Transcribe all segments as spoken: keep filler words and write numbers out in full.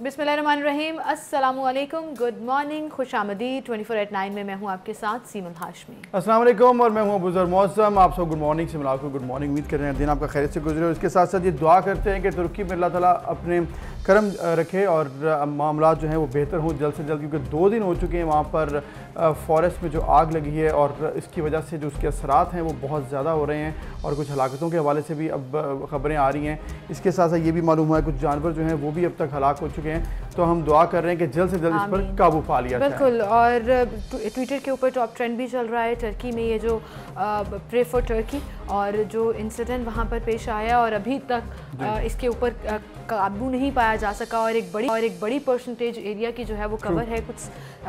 बिस्मिल्लाहिर्रहमानिर्रहीम, अस्सलामुअलैकुम, good morning, खुशामदीद। ट्वेंटी फोर एट नाइन में मैं हूँ आपके साथ सीमन हाशमी। अस्सलाम वालेकुम और मैं हूँ बुज़ुर्ग मौसम। आप सब गुड मॉर्निंग से मिला गुड मॉर्निंग उम्मीद कर रहे हैं दिन आपका खैरियत से गुजरे। इसके साथ साथ ये दुआ करते हैं कि तुर्की में अल्लाह ताला अपने करम रखे और मामला जो हैं वो बेहतर हों जल्द से जल्द, क्योंकि दो दिन हो चुके हैं वहाँ पर फॉरेस्ट में जो आग लगी है और इसकी वजह से जो उसके असरात हैं वो बहुत ज़्यादा हो रहे हैं और कुछ हलाकतों के हवाले से भी अब ख़बरें आ रही हैं। इसके साथ साथ ये भी मालूम हुआ है कुछ जानवर जो हैं वो भी अब तक हलाक हो चुके हैं। तो हम दुआ कर रहे हैं कि जल्द से जल्द इस पर काबू पा लिया जाए। बिल्कुल। और ट्विटर के ऊपर टॉप ट्रेंड भी चल रहा है टर्की में, ये जो प्रे फॉर टर्की और जो इंसिडेंट वहाँ पर पेश आया और अभी तक आ, इसके ऊपर काबू नहीं पाया जा सका और एक बड़ी और एक बड़ी परसेंटेज एरिया की जो है वो कवर है, कुछ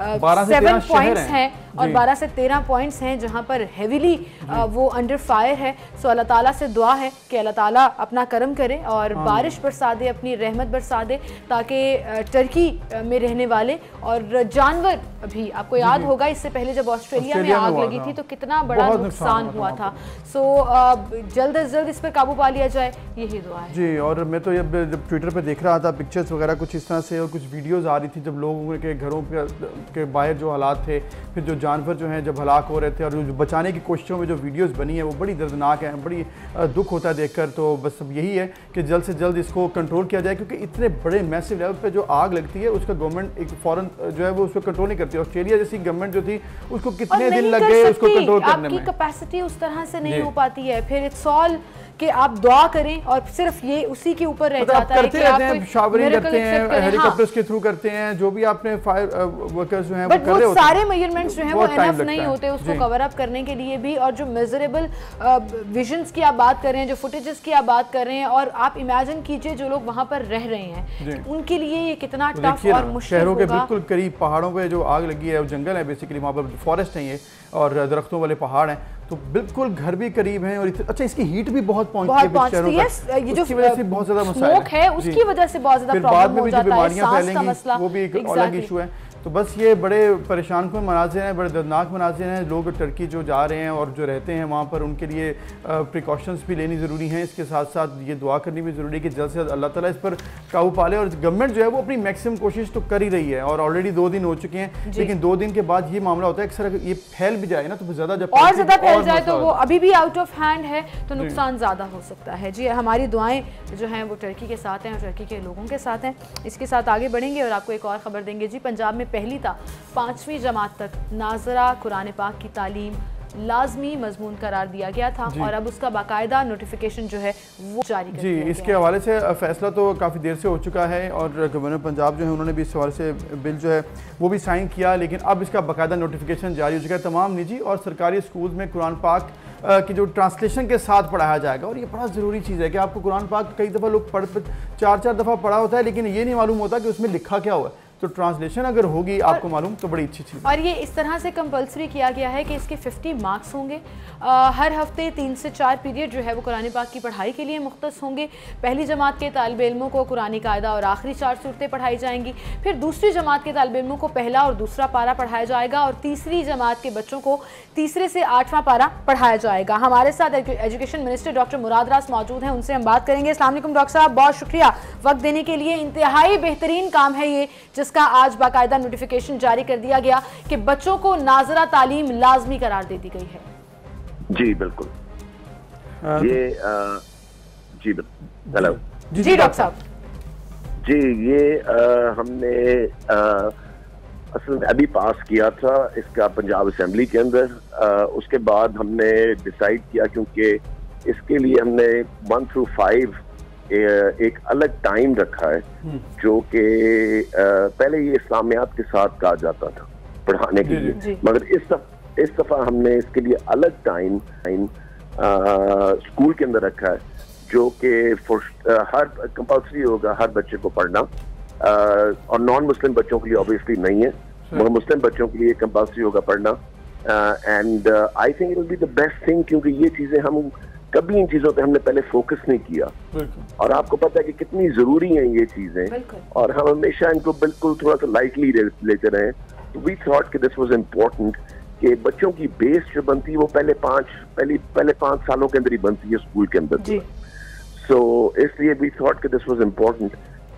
सेवन पॉइंट्स हैं और बारह से तेरह पॉइंट्स हैं जहाँ पर हेविली वो अंडर फायर है। सो अल्लाह ताला से दुआ है कि अल्लाह ताला अपना करम करे और बारिश बरसा दे, अपनी रहमत बरसा दे, ताकि टर्की में रहने वाले और जानवर, अभी आपको याद होगा इससे पहले जब ऑस्ट्रेलिया में आग लगी थी तो कितना बड़ा नुकसान हुआ था। सो जल्द अज जल्द इस पर काबू पा लिया जाए, यही दुआ है जी। और मैं तो जब जब ट्विटर पे देख रहा था पिक्चर्स वगैरह कुछ इस तरह से और कुछ वीडियोस आ रही थी जब लोगों के घरों के बाहर जो हालात थे, फिर जो जानवर जो हैं जब हलाक हो रहे थे और जो बचाने की कोशिशों में जो वीडियोस बनी है वो बड़ी दर्दनाक है, बड़ी दुख होता है देखकर। तो बस अब यही है कि जल्द से जल्द इसको कंट्रोल किया जाए, क्योंकि इतने बड़े मैसिव लेवल पे जो आग लगती है उसका गवर्नमेंट एक फौरन जो है वो उसको कंट्रोल नहीं करती। ऑस्ट्रेलिया जैसी गवर्नमेंट जो थी उसको कितने दिन लग गए उसको कंट्रोल करने में, आपकी कैपेसिटी उस तरह से नहीं हो पाती है। फिर इट्स ऑल कि आप दुआ करें और सिर्फ ये उसी के ऊपर रह जाता है कि आप कोई शावरिंग करते हैं, हेलीकॉप्टर्स के थ्रू करते हैं, जो भी आपने फायर वर्कर्स जो हैं वो कर रहे होते हैं, सारे मेजरमेंट्स जो हैं वो एनफ नहीं होते उसको कवर अप करने के लिए भी। और जो मेजरेबल विजन्स की आप बात कर रहे हैं, जो फुटेजेस की आप बात कर रहे हैं, और आप इमेजिन कीजिए जो लोग वहां पर रह रहे हैं उनके लिए ये कितना टफ और मुश्किल शहरों के बिल्कुल करीब पहाड़ों पे जो आग लगी है, जंगल है बेसिकली, वहाँ पर फॉरेस्ट है ये और दरख्तों वाले पहाड़ हैं, तो बिल्कुल घर भी करीब हैं। और अच्छा इसकी हीट भी बहुत पहुंचती है शहरों तक, ये जो वजह से बहुत ज्यादा मसाइल है उसकी वजह से बहुत ज्यादा प्रॉब्लम हो जाता है, सांस का मसला, वो भी एक अलग इशू है। तो बस ये बड़े परेशान कुन मनाजिर हैं, बड़े दर्दनाक मनाजिर हैं। लोग टर्की जो जा रहे हैं और जो रहते हैं वहाँ पर उनके लिए प्रिकॉशंस भी लेनी ज़रूरी हैं। इसके साथ साथ ये दुआ करनी भी ज़रूरी है कि जल्द से जल्द अल्लाह ताला इस पर काबू पा ले। और गवर्नमेंट जो है वो अपनी मैक्सिमम कोशिश तो कर ही रही है और ऑलरेडी दो दिन हो चुके हैं, लेकिन दो दिन के बाद ये मामला होता है अक्सर ये फैल भी जाए ना तो ज़्यादा जब और ज़्यादा फैल जाए तो वो अभी भी आउट ऑफ हैंड है तो नुकसान ज़्यादा हो सकता है। जी, हमारी दुआएँ जो हैं वो टर्की के साथ हैं और टर्की के लोगों के साथ हैं। इसके साथ आगे बढ़ेंगे और आपको एक और ख़बर देंगे। जी, पंजाब में पहली था पांचवी जमात तक नाजरा कुरान पाक की तालीम लाजमी मजमून करार दिया गया था और अब उसका बाकायदा नोटिफिकेशन जो है वो जारी कर जी। इसके हवाले से फैसला तो काफ़ी देर से हो चुका है और गवर्नर पंजाब जो है उन्होंने भी इस हवाले से बिल जो है वो भी साइन किया, लेकिन अब इसका बाकायदा नोटिफिकेशन जारी हो चुका है। तमाम निजी और सरकारी स्कूल में कुरान पाक की जो ट्रांसलेशन के साथ पढ़ाया जाएगा। और ये बड़ा ज़रूरी चीज़ है कि आपको कुरान पाक कई दफ़ा लोग पढ़ चार चार दफ़ा पढ़ा होता है, लेकिन ये नहीं मालूम होता कि उसमें लिखा क्या हुआ है। तो ट्रांसलेशन अगर होगी आपको मालूम तो बड़ी अच्छी चीज़। और ये इस तरह से कंपलसरी किया गया है कि इसके पचास मार्क्स होंगे। आ, हर हफ्ते तीन से चार पीरियड जो है वो कुरान पाक की पढ़ाई के लिए मुख्तस होंगे। पहली जमात के तालिब इल्मों को कुरानी कायदा और आखिरी चार सूरतें पढ़ाई जाएंगी। फिर दूसरी जमात के तालिब इल्मों को पहला और दूसरा पारा पढ़ाया जाएगा और तीसरी जमात के बच्चों को तीसरे से आठवां पारा पढ़ाया जाएगा। हमारे साथ एजुकेशन मिनिस्टर डॉक्टर मुराद रास मौजूद हैं, उनसे हम बात करेंगे। अस्सलाम वालेकुम डॉक्टर साहब, बहुत शुक्रिया वक्त देने के लिए। इंतहाई बेहतरीन काम है ये जिसका आज बाकायदा नोटिफिकेशन जारी कर दिया गया कि बच्चों को नाजरा तालीम लाजमी करार दे दी गई है। जी बिल्कुल। ये आ, जी हेलो जी, जी डॉक्टर साहब। जी ये आ, हमने आ, असल में अभी पास किया था इसका पंजाब असेंबली के अंदर। आ, उसके बाद हमने डिसाइड किया, क्योंकि इसके लिए हमने वन थ्रू फाइव एक अलग टाइम रखा है जो कि पहले ये इस्लामियात के साथ कहा जाता था पढ़ाने के लिए, मगर इस दफ, इस दफा हमने इसके लिए अलग टाइम टाइम स्कूल के अंदर रखा है जो कि हर कंपल्सरी होगा हर बच्चे को पढ़ना। आ, और नॉन मुस्लिम बच्चों के लिए ऑब्वियसली नहीं है, मगर मुस्लिम बच्चों के लिए कंपल्सरी होगा पढ़ना। And I think it will be the best thing, क्योंकि ये चीजें हम कभी इन चीजों पे हमने पहले फोकस नहीं किया और आपको पता है कि कितनी जरूरी हैं ये चीजें और हम हमेशा इनको बिल्कुल थोड़ा सा लाइटली लेते रहे। तो वी थॉट कि दिस वाज इम्पोर्टेंट कि बच्चों की बेस जो बनती है वो पहले पांच पहले पहले पांच सालों के अंदर ही बनती है स्कूल के अंदर। सो so, इसलिए वी थॉट कि this was important.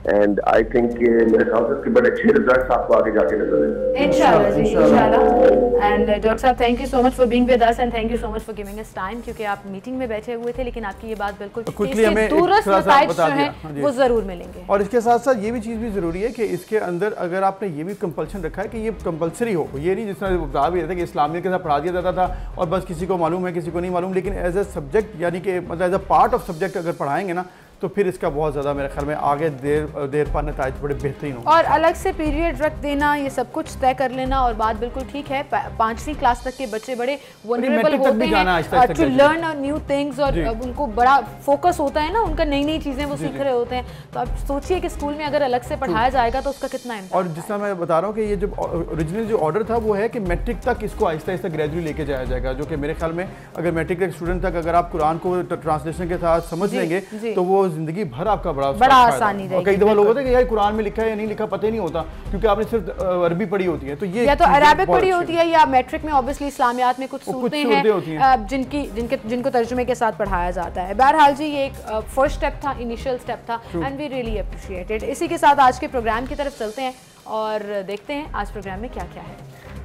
And I think मेरे ख्याल से इसके बड़े अच्छे रिजल्ट्स आपको आगे जाके नजर आएंगे इंशाल्लाह जी, इंशाल्लाह। एंड डॉक्टर साहब, thank you so much for being with us and thank you so much for giving us time, क्योंकि आप मीटिंग में बैठे हुए थे, लेकिन आपकी ये बात बिल्कुल दूरस्थ नताइज जो है वो जरूर मिलेंगे। और इसके साथ साथ ये भी चीज़ भी ज़रूरी है कि इसके अंदर अगर आपने ये भी कंपल्शन रखा है कि ये कंपल्सरी हो, ये नहीं जिस तरह बता भी रहता है कि इस्लामियत के साथ पढ़ा दिया जाता था और बस किसी को मालूम है किसी को नहीं मालूम, लेकिन एज ए सब्जेक्ट यानी कि मतलब as a part of subject अगर पढ़ाएंगे ना तो फिर इसका बहुत ज़्यादा मेरे ख्याल में आगे देर देर पा नताइज बड़े बेहतरीन हो। और अलग से पीरियड रख देना, ये सब कुछ तय कर लेना और बात बिल्कुल ठीक है। पांचवी क्लास तक के बच्चे बड़े वनरेबल होते हैं टू लर्न न्यू थिंग्स और उनको बड़ा फोकस होता है ना, उनका नई नई चीज़ें वो सीख रहे होते हैं। तो आप सोचिए कि स्कूल में अगर अलग से पढ़ाया जाएगा तो उसका कितना इम्पैक्ट। और जिस तरह मैं बता रहा हूँ कि ये जो ओरिजिनल जो ऑर्डर था वो है कि मैट्रिक तक इसको आहिस्ता आहिस्ता ग्रेजुअली लेके जाया जाएगा, जो कि मेरे ख्याल में अगर मैट्रिक के स्टूडेंट तक अगर आप कुरान को ट्रांसलेशन के साथ समझ लेंगे तो वो जिंदगी भर आपका बड़ा बड़ा आसानी रहेगी। और कई दफा लोग होते हैं कि यार कुरान में लिखा है या नहीं लिखा पता ही नहीं होता, क्योंकि आपने सिर्फ अरबी पढ़ी होती है, तो ये या तो अरबिक पढ़ी होती है या मैट्रिक में ऑब्वियसली इस्लामियात में कुछ सूरतें हैं जिनकी जिनके जिनको तर्जुमे के साथ पढ़ाया जाता है। बहरहाल जी, ये एक फर्स्ट स्टेप था, इनिशियल स्टेप था एंड वी रियली अप्रिशिएटेड। इसी के साथ आज के प्रोग्राम की तरफ चलते हैं और देखते हैं आज प्रोग्राम में क्या क्या है।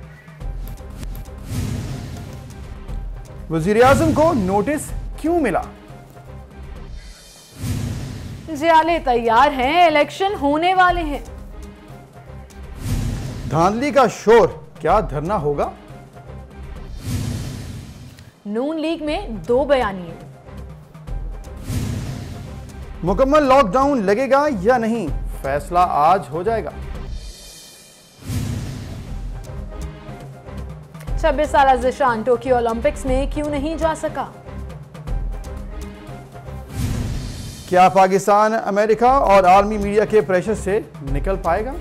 वज़ीर आज़म को नोटिस क्यों मिला? जियाले तैयार हैं, इलेक्शन होने वाले हैं। धांधली का शोर, क्या धरना होगा? नून लीग में दो बयानिए। मुकम्मल लॉकडाउन लगेगा या नहीं, फैसला आज हो जाएगा। छब्बीस साल ज़िशान टोक्यो ओलंपिक्स में क्यों नहीं जा सका? क्या पाकिस्तान अमेरिका और आर्मी मीडिया के प्रेशर से निकल पाएगा?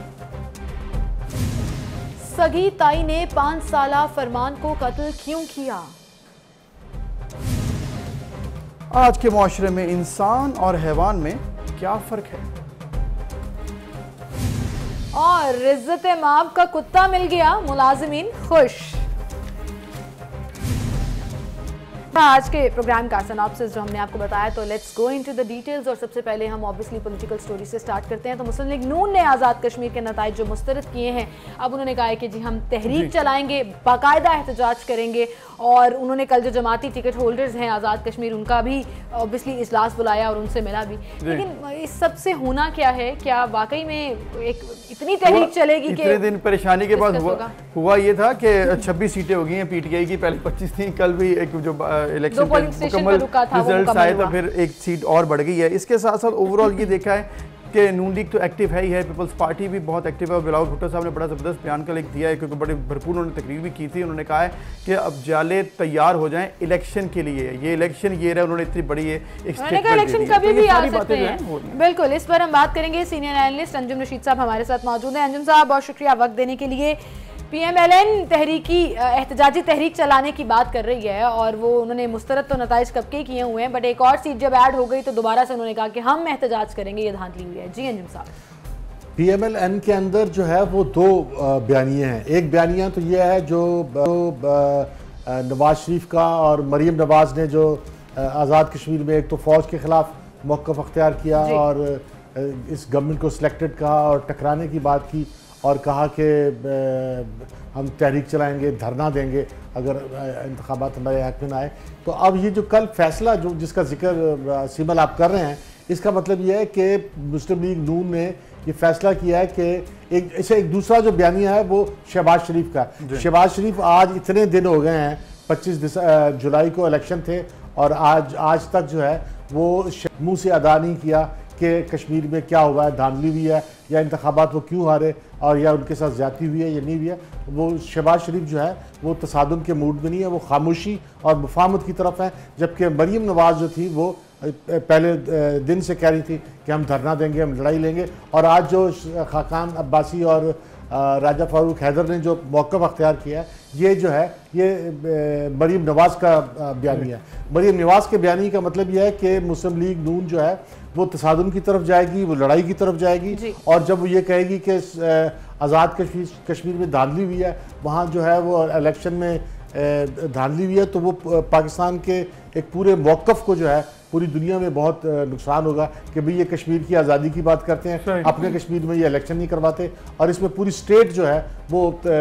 सगी ताई ने पांच साला फरमान को कत्ल क्यों किया? आज के माशरे में इंसान और हैवान में क्या फर्क है? और इज्जत माब का कुत्ता मिल गया, मुलाजिमीन खुश। आज के प्रोग्राम का सिनॉप्सिस जो हमने आपको बताया, तो let's go into the details. और सबसे पहले हम ऑब्वियसली पॉलिटिकल स्टोरी से स्टार्ट करते हैं। तो मुस्लिम लीग नून ने आज़ाद कश्मीर के नताइज जो मुस्तरद किए हैं, अब उन्होंने कहा है कि जी हम तहरीक चलाएंगे, बाकायदा एहतजाज करेंगे। और उन्होंने कल जो जमाती टिकट होल्डर्स हैं आज़ाद कश्मीर, उनका भी ऑब्वियसली इजलास बुलाया और उनसे मिला भी। लेकिन इस सब से होना क्या है? क्या वाकई में एक इतनी तहरीक चलेगी कि इतने दिन परेशानी के बाद हुआ, हुआ ये था कि छब्बीस सीटें हो गई हैं पीटीआई की, पहले पच्चीस थी। कल भी एक जो इलेक्शन मुकम्मल रिजल्ट आए तो फिर एक सीट और बढ़ गई है। इसके साथ साथ ओवरऑल ये देखा है कि नून लीग तो एक्टिव है ही है, पीपल्स पार्टी भी बहुत एक्टिव है। बिलावल भुट्टो साहब ने बड़ा ज़बरदस्त बयान कल एक दिया है, क्योंकि बड़े भरपूर उन्होंने तकरीर भी की थी। उन्होंने कहा है कि अब जाले तैयार हो जाएं इलेक्शन के लिए। ये इलेक्शन ये रहा, उन्होंने इतनी बड़ी है इलेक्शन कभी भी आ सकते हैं। बिल्कुल, इस पर हम बात करेंगे। सीनियर एनालिस्ट अंजुम रशीद साहब हमारे साथ मौजूद हैं। अंजुम साहब, बहुत शुक्रिया वक्त देने के लिए। पीएमएलएन तहरीकी एहतजाजी तहरीक चलाने की बात कर रही है और वो उन्होंने मुस्तरद तो नताइज कब के किए हुए हैं, बट एक और सीट जब ऐड हो गई तो दोबारा से उन्होंने कहा कि हम एहतजाज करेंगे, ये धांधली हुई है। जी अंजुम साहब, पीएमएलएन के अंदर जो है वो दो बयानिए हैं। एक बयानिया तो ये है जो नवाज शरीफ का और मरीम नवाज ने जो आज़ाद कश्मीर में एक तो फ़ौज के ख़िलाफ़ मौक़िफ़ अख्तियार किया और इस गवर्नमेंट को सिलेक्टेड कहा और टकराने की बात की और कहा कि हम तहरीक चलाएंगे, धरना देंगे अगर इंतखाबात हमारे हक़ में ना आए। तो अब ये जो कल फैसला जो जिसका जिक्र सिमल आप कर रहे हैं, इसका मतलब ये है कि मुस्लिम लीग नून ने ये फैसला किया है कि एक इसे एक दूसरा जो बयानिया है वो शहबाज शरीफ का। शहबाज शरीफ आज इतने दिन हो गए हैं, पच्चीस जुलाई को इलेक्शन थे और आज आज तक जो है वो मुँह से अदा नहीं किया कि कश्मीर में क्या हुआ है, धांधली हुई है या इंतखाबात वो क्यों हारे और या उनके साथ ज्यादती हुई है या नहीं हुई है। वो शहबाज शरीफ जो है वो तसादुम के मूड में नहीं है, वो खामोशी और मुफाहमत की तरफ है। जबकि मरीम नवाज जो थी वो पहले दिन से कह रही थी कि हम धरना देंगे, हम लड़ाई लेंगे। और आज जो खाकान अब्बासी और राजा फारूक हैदर ने जो मौक़िफ़ अख्तियार किया है, ये जो है ये मरीम नवाज का बयानिया है। मरीम नवाज के बयानी का मतलब यह है कि मुस्लिम लीग नून जो है वो तसादुम की तरफ जाएगी, वो लड़ाई की तरफ जाएगी। और जब वो ये कहेगी कि आज़ाद कश्मीर कश्मीर में धांधली हुई है, वहाँ जो है वो इलेक्शन में धांधली हुई है, तो वो पाकिस्तान के एक पूरे मौक़िफ़ को जो है पूरी दुनिया में बहुत नुकसान होगा कि भाई ये कश्मीर की आज़ादी की बात करते हैं, अपने कश्मीर में ये इलेक्शन नहीं करवाते, और इसमें पूरी स्टेट जो है वो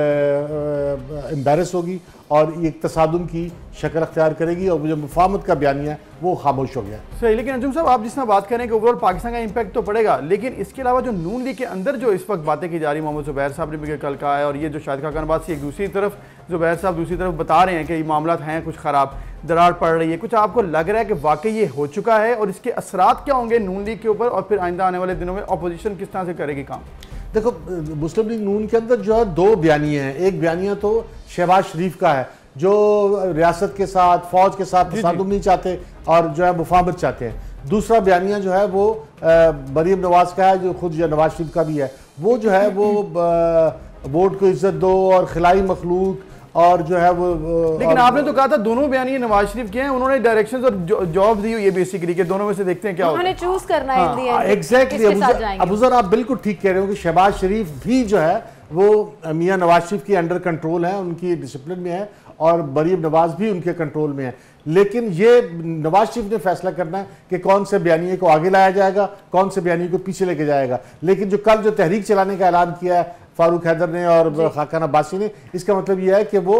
एम्बेरस होगी और ये तसादुम की शक्ल अख्तियार करेगी, और जो मुफाहमत का बयानिया है वो खामोश हो गया। सही, लेकिन अंजुम साहब, आप जिस तरह बात करें कि ओवरऑल पाकिस्तान का इम्पैक्ट तो पड़ेगा, लेकिन इसके अलावा जो नून लीग के अंदर जो इस वक्त बातें की जा रही, मोहम्मद जुबैर साहब ने भी कल कहा है, और ये जो शाहिद खान बात से एक दूसरी तरफ जुबैर साहब दूसरी तरफ बता रहे हैं कि ये मामला हैं कुछ ख़राब, दरार पड़ रही है, कुछ आपको लग रहा है कि वाकई ये हो चुका है, और इसके असरात क्या होंगे नून लीग के ऊपर, और फिर आइंदा आने वाले दिनों में अपोजिशन किस तरह से करेगी काम? देखो, मुस्लिम लीग नून के अंदर जो है दो बयानियाँ हैं। एक बयानिया तो शहबाज शरीफ का है जो रियासत के साथ, फौज के साथ तसादुम नहीं चाहते और जो है मुफाहमत चाहते हैं। दूसरा बयानिया जो है वो मरीम नवाज का है, जो खुद जो नवाज शरीफ का भी है, वो जो है वो वोट को इज्जत दो और खिलाई मखलूक और जो है वो। लेकिन आपने तो कहा था दोनों बयानी नवाज शरीफ के हैं, उन्होंने डायरेक्शंस और जॉब दी हुई है बेसिकली, के दोनों में से देखते हैं क्या होता है। उन्होंने चूज करना है। एग्जैक्टली अबूजर, आप बिल्कुल ठीक कह रहे हो कि शहबाज शरीफ भी जो है वो मियां नवाज शरीफ की अंडर कंट्रोल है, उनकी डिसिप्लिन में है, और मरीम नवाज भी उनके कंट्रोल में है। लेकिन ये नवाज शरीफ ने फैसला करना है कि कौन से बयानिए को आगे लाया जाएगा, कौन से बयानिए को पीछे लेके जाएगा। लेकिन जो कल जो तहरीक चलाने का ऐलान किया है फारूक हैदर ने और खाकान अब्बासी ने, इसका मतलब यह है कि वो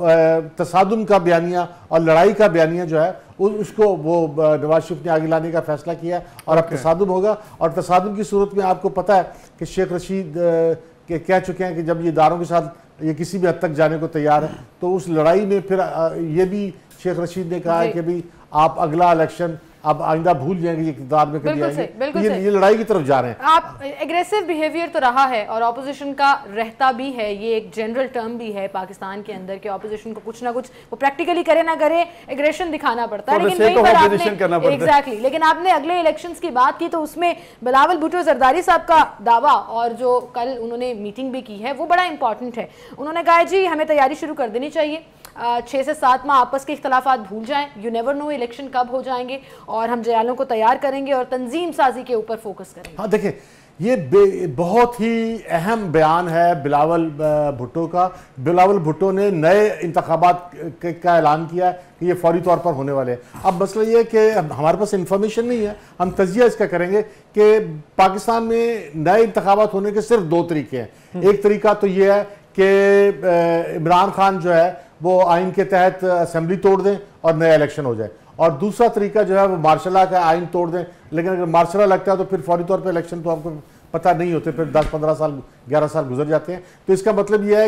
तसादुम का बयानिया और लड़ाई का बयानिया जो है उसको वो नवाज शरीफ ने आगे लाने का फैसला किया, और अब तसादुम होगा। और तसादुम की सूरत में आपको पता है कि शेख रशीद के कह चुके हैं कि जब ये इदारों के साथ ये किसी भी हद तक जाने को तैयार है, तो उस लड़ाई में फिर ये भी शेख रशीद ने कहा है कि भाई आप अगला इलेक्शन आप आइंदा भूल जाएंगे, ये इक़्तिदार में कभी आएंगे, ये, ये लड़ाई की तरफ जा रहे हैं। आप एग्रेसिव बिहेवियर तो रहा है और ऑपोजिशन का रहता भी है, ये एक जनरल टर्म भी है पाकिस्तान के अंदर कि ऑपोजिशन को कुछ ना कुछ वो प्रैक्टिकली करे ना करे एग्रेशन दिखाना पड़ता है। लेकिन वहीं पर आपने एग्जैक्टली लेकिन आपने अगले इलेक्शंस की बात की तो उसमें बिलावल भुट्टो जरदारी साहब का दावा और जो कल उन्होंने मीटिंग भी की है वो बड़ा इंपॉर्टेंट है। उन्होंने कहा जी हमें तैयारी शुरू कर देनी चाहिए, छः से सात माह आपस के इख्तलाफात भूल जाएं, यू नेवर नो इलेक्शन कब हो जाएंगे, और हम जयालों को तैयार करेंगे और तंजीम साजी के ऊपर फोकस करेंगे। हाँ देखिए, ये बहुत ही अहम बयान है बिलावल भुट्टो का। बिलावल भुट्टो ने नए इंतखाबात का ऐलान किया है कि ये फौरी तौर पर होने वाले हैं। अब मसला ये है कि हमारे पास इंफॉर्मेशन नहीं है, हम तजिया इसका करेंगे कि पाकिस्तान में नए इंतखाबात होने के सिर्फ दो तरीके हैं। एक तरीका तो ये है कि इमरान खान जो है वो आइन के तहत असेंबली तोड़ दें और नया इलेक्शन हो जाए, और दूसरा तरीका जो है वो मार्शल लॉ का आइन तोड़ दें। लेकिन अगर मार्शल लॉ लगता है तो फिर फौरी तौर पे इलेक्शन तो आपको पता नहीं होते, फिर दस पंद्रह साल ग्यारह साल गुजर जाते हैं। तो इसका मतलब यह है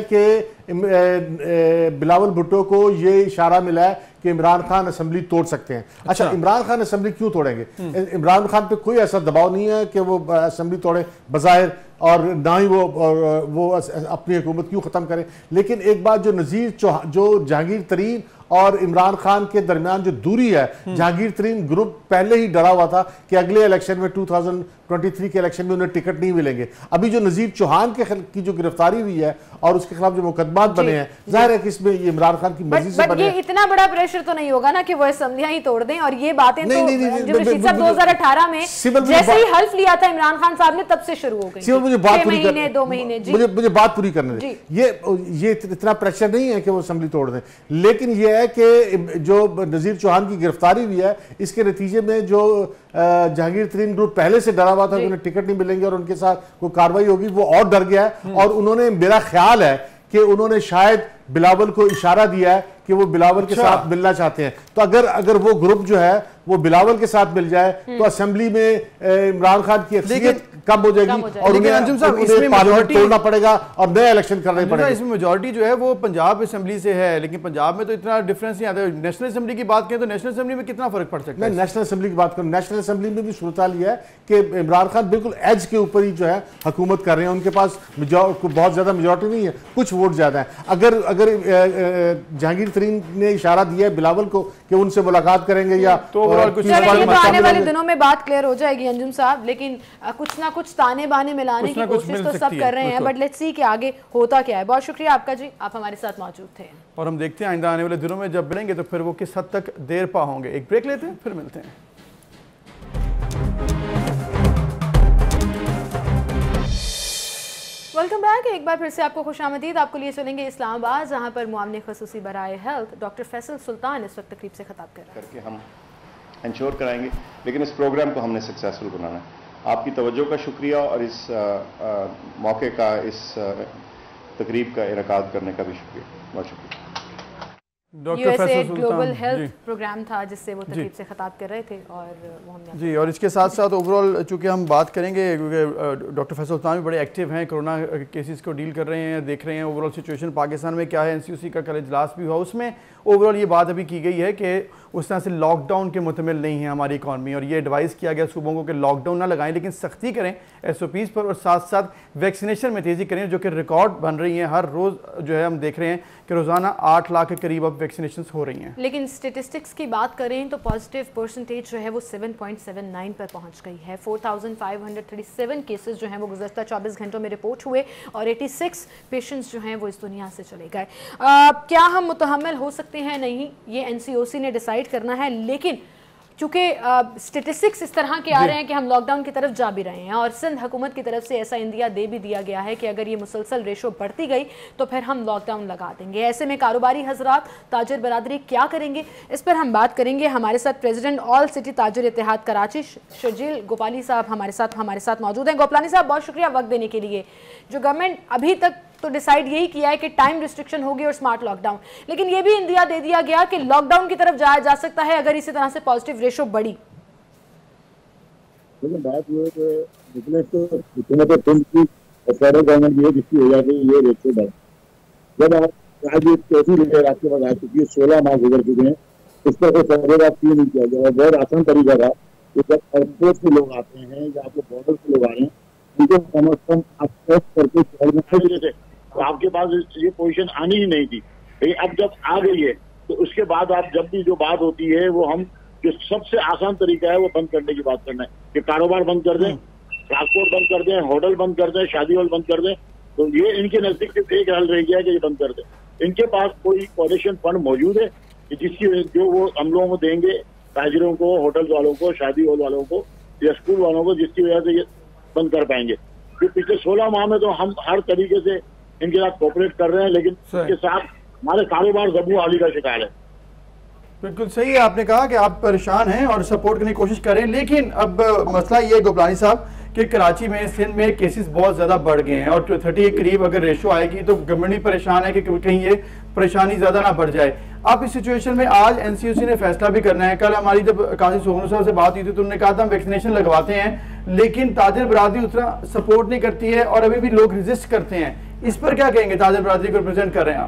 कि बिलावल भुट्टो को ये इशारा मिला है कि इमरान खान असेंबली तोड़ सकते हैं। अच्छा, अच्छा इमरान खान असेंबली क्यों तोड़ेंगे? इमरान खान पे कोई ऐसा दबाव नहीं है कि वो असेंबली तोड़े बज़ाहिर, और ना ही वो और वो अपनी हुकूमत क्यों ख़त्म करें। लेकिन एक बात, जो नज़ीर चौहान, जो जहांगीर तरीन और इमरान खान के दरमियान जो दूरी है, जहांगीर तरीन ग्रुप पहले ही डरा हुआ था कि अगले इलेक्शन में दो हज़ार तेईस के इलेक्शन में उन्हें टिकट नहीं मिलेंगे। अभी जो नज़ीर चौहान के की जो गिरफ्तारी हुई है और उसके खिलाफ जो मुकदमात बने हैं, जाहिर है कि इसमें ये इमरान खान की मर्जी से बने। ये इतना बड़ा प्रेशर तो नहीं होगा ना कि वो असेंबलियां ही तोड़ दें, और ये बातें तो जो रशीद साहब दो हज़ार अठारह में जैसे ही हल्फ लिया था इमरान खान साहब ने तब से शुरू हो गई। मुझे बात पूरी महीने दो महीने मुझे मुझे बात पूरी करने दें। ये ये इतना प्रेशर नहीं है कि वो असेंबली तोड़ दें, लेकिन ये है कि जो नज़ीर चौहान की गिरफ्तारी हुई है इसके नतीजे में जो जहांगीर तरीन ग्रुप पहले से डरा हुआ था कि उन्हें टिकट नहीं मिलेंगे और उनके साथ कोई कार्रवाई होगी, वो और डर गया है। और उन्होंने, मेरा ख्याल है कि उन्होंने शायद बिलावल को इशारा दिया है कि वो बिलावल के साथ मिलना चाहते हैं। तो अगर अगर वो ग्रुप जो है वो बिलावल के साथ मिल जाए तो असेंबली में इमरान खान की अक्सरियत कम हो जाएगी और उन्हें अंजुम साहब इसमें मेजॉरिटी तोड़ना पड़ेगा और नया इलेक्शन करना पड़ेगा। इसमें मेजॉरिटी जो है वो पंजाब असेंबली से है, लेकिन पंजाब में तो इतना डिफरेंस नहीं आता। नेशनल असेंबली की बात करें तो नेशनल असेंबली में कितना फर्क पड़ सकता है? नेशनल असेंबली की बात करें, नेशनल असेंबली में भी सूरत यह है कि इमरान खान बिल्कुल एज के ऊपर ही जो है हुकूमत कर रहे हैं। उनके पास बहुत ज्यादा मेजॉरिटी नहीं है, कुछ वोट ज्यादा है। अगर अगर जहांगीर तरीन ने इशारा दिया है बिलावल को कि उनसे मुलाकात करेंगे या तो कुछ आने वाले दिनों में बात क्लियर हो जाएगी अंजुम साहब, लेकिन कुछ ना कुछ ताने बाने मिलाने की कोशिश तो सब कर रहे हैं, बट लेट्स सी कि आगे होता क्या है। बहुत शुक्रिया आपका जी, आप हमारे साथ मौजूद थे और हम देखते हैं आइंदा आने वाले दिनों में जब मिलेंगे तो फिर वो किस हद तक देर पा होंगे। एक ब्रेक लेते हैं, फिर मिलते हैं। Welcome back. एक बार फिर से आपको खुशामदीद। आपको लिए सुनेंगे इस्लामाबाद, जहां पर मुआवने खसूसी बराए हेल्थ डॉक्टर फैसल सुल्तान इस वक्त तकरीब से खिताब कर रहे हैं। करके हम इंश्योर कराएंगे, लेकिन इस प्रोग्राम को हमने सक्सेसफुल बनाना है। आपकी तवज्जो का शुक्रिया और इस आ, आ, मौके का, इस आ, तकरीब का इनकाद करने का भी शुक्रिया, बहुत शुक्रिया। यूएसए ग्लोबल हेल्थ प्रोग्राम था जिससे वो तकरीब से खिताब कर रहे थे और वो हमने जी। और इसके साथ साथ ओवरऑल चूँकि हम बात करेंगे क्योंकि डॉक्टर फैसल सुल्तान भी बड़े एक्टिव हैं, कोरोना केसेस को डील कर रहे हैं, देख रहे हैं ओवरऑल सिचुएशन पाकिस्तान में क्या है। एनसीयूसी का कल इजलास भी हुआ, उसमें ओवरऑल ये बात अभी की गई है कि उस तरह से लॉकडाउन के मुतमिल नहीं है हमारी इकॉनमी, और ये एडवाइस किया गया सूबों को कि लॉकडाउन ना लगाएं लेकिन सख्ती करें एस ओ पीज़ पर, और साथ साथ वैक्सीनेशन में तेज़ी करें जो कि रिकॉर्ड बन रही है। हर रोज़ जो है हम देख रहे हैं कि रोज़ाना आठ लाख के करीब अब वैक्सीनेशन हो रही हैं। लेकिन स्टेटिस्टिक्स की बात करें तो पॉजिटिव परसेंटेज जो है वो सेवन पॉइंट सेवन नाइन पर पहुंच गई है। Four thousand five hundred thirty seven cases जो हैं वो गुज़श्ता चौबीस घंटों में रिपोर्ट हुए और छियासी पेशेंट्स जो हैं वो इस दुनिया से चले गए। क्या हम मुतहम्मिल हो सकते हैं? नहीं, ये एनसीओसी ने डिसाइड करना है, लेकिन चूँकि स्टेटिस्टिक्स इस तरह के आ रहे हैं कि हम लॉकडाउन की तरफ जा भी रहे हैं और सिंध हुकूमत की तरफ से ऐसा इंदिया दे भी दिया गया है कि अगर ये मुसलसल रेशो बढ़ती गई तो फिर हम लॉकडाउन लगा देंगे। ऐसे में कारोबारी हजरात, ताजिर बरादरी क्या करेंगे, इस पर हम बात करेंगे। हमारे साथ प्रेसिडेंट ऑल सिटी ताजिर इत्तेहाद कराची शर्जील गोपाली साहब हमारे साथ हमारे साथ मौजूद हैं। गोपाली साहब, बहुत शुक्रिया वक्त देने के लिए। जो गवर्नमेंट अभी तक तो डिसाइड यही किया है कि टाइम रिस्ट्रिक्शन होगी और स्मार्ट लॉकडाउन, लेकिन ये भी इंदिया दे दिया गया कि लॉकडाउन की तरफ जाया जा सकता है अगर इसी तरह से पॉजिटिव रेशो बढ़ी। लेकिन बात ये है कि पिछले तो हुकूमत हिंद की फेडरल गवर्नमेंट ये जिसकी वजह से ये रेशो बढ़ा, जब आज ये चौथी लेकर आपके पास आ चुकी है, सोलह माह गुजर चुके हैं, इस पर कोई फैसला क्यों नहीं किया गया? बहुत आसान तरीका था कि जब एयरपोर्ट से लोग आते हैं या आपके बॉर्डर से लोग आ रहे हैं, उनको कम अज कम आप टेस्ट करके शहर में भेज थे, तो आपके पास ये पोजीशन आनी ही नहीं थी। लेकिन अब जब आ गई है तो उसके बाद आप जब भी जो बात होती है वो हम जो सबसे आसान तरीका है वो बंद करने की बात करना है कि कारोबार बंद कर दें, ट्रांसपोर्ट बंद कर दें, होटल बंद कर दें, शादी हॉल बंद कर दें। तो ये इनके नजदीक सिर्फ एक हल रह गया कि ये बंद कर दें। इनके पास कोई कोऑर्डिनेशन फंड मौजूद है कि जिसकी जो वो हम लोगों को देंगे, ताजिरों को, होटल वालों को, शादी हॉल वालों को या स्कूल वालों को, जिसकी वजह से ये बंद कर पाएंगे। तो पिछले सोलह माह में तो हम हर तरीके से इनके साथ कोऑपरेट कर रहे हैं, लेकिन इसके साथ हमारे कारोबार जबू आली का शिकार है। बिल्कुल सही है, आपने कहा कि आप परेशान हैं और सपोर्ट करने की कोशिश करें, लेकिन अब मसला ये है गोपाली साहब कि कराची में, सिंध में केसेस बहुत ज़्यादा बढ़ गए हैं और थर्टी के करीब अगर रेशो आएगी तो गवर्नमेंट भी परेशान है कि कहीं ये परेशानी ज़्यादा ना बढ़ जाए। अब इस सिचुएशन में आज एनसीयूसी ने फैसला भी करना है। कल हमारी जब काजी सोहनू साहब से बात हुई थी तो उन्होंने कहा था हम वैक्सीनेशन लगवाते हैं, लेकिन ताजिर बरादरी उतना सपोर्ट नहीं करती है और अभी भी लोग रेजिस्ट करते हैं। इस पर क्या कहेंगे? ताजिर बरादरी को रिप्रेजेंट कर रहे हैं आप।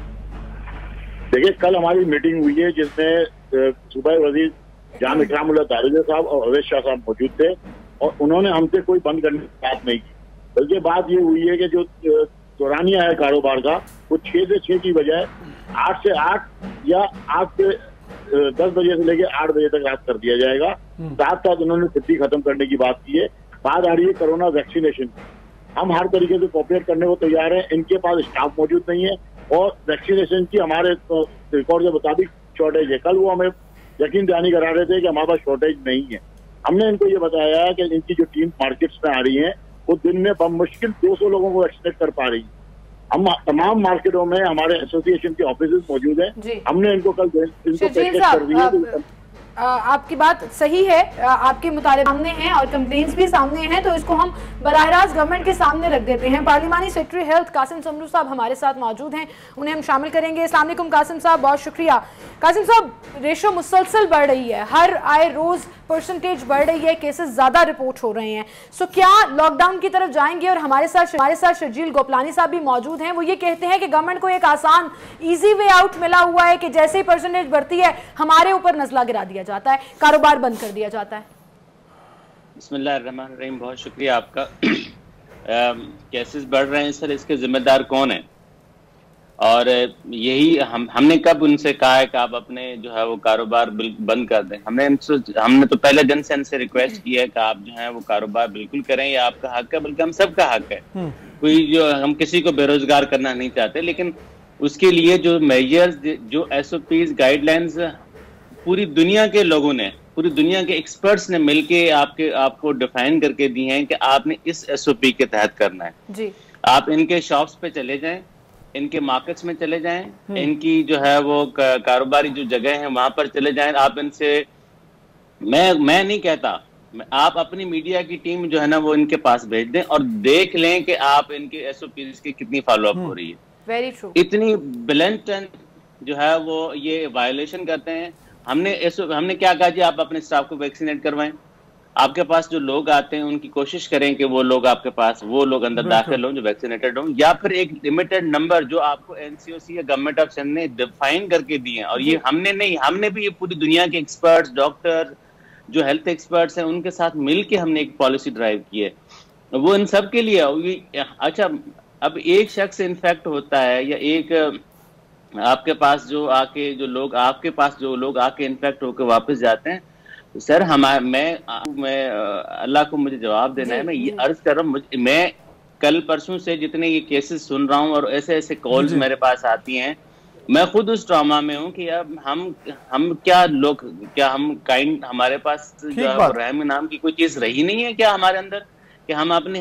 देखिए, कल हमारी मीटिंग हुई है जिसमें सूबाई वजीर जाम इकरामुल्लाह दारिजा साहब और अवैध शाह साहब मौजूद थे और उन्होंने हमसे कोई बंद करने की बात नहीं की, बल्कि बात ये हुई है कि जो दौरानिया है कारोबार का वो छह से छह की बजाय आठ से आठ या आठ से दस बजे से लेकर आठ बजे तक रात कर दिया जाएगा। साथ साथ उन्होंने छुट्टी खत्म करने की बात की है। बात आ रही है कोरोना वैक्सीनेशन, हम हर तरीके से कोऑपरेट करने को तैयार हैं। इनके पास स्टाफ मौजूद नहीं है और वैक्सीनेशन की हमारे रिकॉर्ड के मुताबिक शॉर्टेज है। कल वो हमें यकीन दहानी करा रहे थे कि हमारे पास शॉर्टेज नहीं है। हमने इनको ये बताया है कि इनकी जो टीम मार्केट्स में आ रही है वो दिन में बमुश्किल दो सौ लोगों को वैक्सीनेट कर पा रही है। हम तमाम मार्केटों में हमारे एसोसिएशन के ऑफिस मौजूद हैं। हमने इनको कल इनको पैकेज कर दिया। आपकी बात सही है, आपके मुताले सामने हैं और कंप्लेंट्स भी सामने हैं, तो इसको हम बराह रास्त गवर्नमेंट के सामने रख देते हैं। पार्लिमानी सेक्रेटरी हेल्थ कासिम समरू साहब हमारे साथ मौजूद हैं, उन्हें हम शामिल करेंगे। अस्सलाम वालेकुम कासिम साहब, बहुत शुक्रिया। कासिम साहब, रेशो मुसलसल बढ़ रही है, हर आए रोज परसेंटेज बढ़ रही है, केसेस ज्यादा रिपोर्ट हो रहे हैं। सो क्या लॉकडाउन की तरफ जाएंगे? और हमारे साथ हमारे साथ शर्जील गोपलानी साहब भी मौजूद हैं। वो ये कहते हैं कि गवर्नमेंट को एक आसान इजी वे आउट मिला हुआ है कि जैसे ही परसेंटेज बढ़ती है हमारे ऊपर नजला गिरा दिया जाता है, कारोबार बंद कर दिया जाता है। बिस्मिल्लाहिर्रहमानिर्रहीम, बहुत शुक्रिया आपका। केसेस बढ़ रहे हैं सर, इसके जिम्मेदार कौन है? और यही हम हमने कब उनसे कहा है कि आप अपने जो है वो कारोबार बंद कर दें? हमने हमने तो पहले दिन से इनसे रिक्वेस्ट की है कि आप जो है वो कारोबार बिल्कुल करें, ये आपका हक है, बल्कि हम सबका हक है। कोई जो हम किसी को बेरोजगार करना नहीं चाहते, लेकिन उसके लिए जो मेजर्स, जो एसओपीज, गाइडलाइंस पूरी दुनिया के लोगों ने, पूरी दुनिया के एक्सपर्ट्स ने मिलके आपके आपको डिफाइन करके दी हैं कि आपने इस एसओपी के तहत करना है जी। आप इनके शॉप्स पे चले जाएं, इनके मार्केट्स में चले जाएं, इनकी जो है वो कारोबारी जो जगह है वहां पर चले जाएं, आप इनसे मैं मैं नहीं कहता, आप अपनी मीडिया की टीम जो है ना वो इनके पास भेज दें और देख लें कि आप इनके एसओपीज की कितनी फॉलो अप हो रही है। Very true. इतनी ब्लेंट जो है वो ये वायलेशन करते हैं। हमने हमने क्या कहा जी, आप अपने स्टाफ को वैक्सीनेट करवाएं। आपके पास जो लोग आते हैं उनकी कोशिश करें कि वो लोग आपके पास वो लोग अंदर दाखिल हों जो वैक्सीनेटेड हों, या फिर एक लिमिटेड नंबर जो आपको एनसीओसी या गवर्नमेंट ऑफ सिंध ने डिफाइन करके दिए हैं। और ये हमने नहीं, हमने भी ये पूरी दुनिया के एक्सपर्ट्स, डॉक्टर, जो हेल्थ एक्सपर्ट्स हैं, उनके साथ मिलके हमने एक पॉलिसी ड्राइव की है, वो इन सब के लिए। अच्छा, अब एक शख्स इन्फेक्ट होता है या एक आपके पास जो आके जो लोग आपके पास जो लोग आके इन्फेक्ट होकर वापस जाते हैं, तो सर हमारे मैं मैं अल्लाह को मुझे जवाब देना है। मैं ये अर्ज कर रहा हूँ, मैं कल परसों से जितने ये केसेस सुन रहा हूँ और ऐसे ऐसे कॉल्स मेरे पास आती हैं, मैं खुद उस ट्रॉमा में हूँ कि अब हम हम क्या लोग क्या हम काइंड हमारे पास जो रहम नाम की कोई चीज रही नहीं है क्या हमारे अंदर, कि हम अपने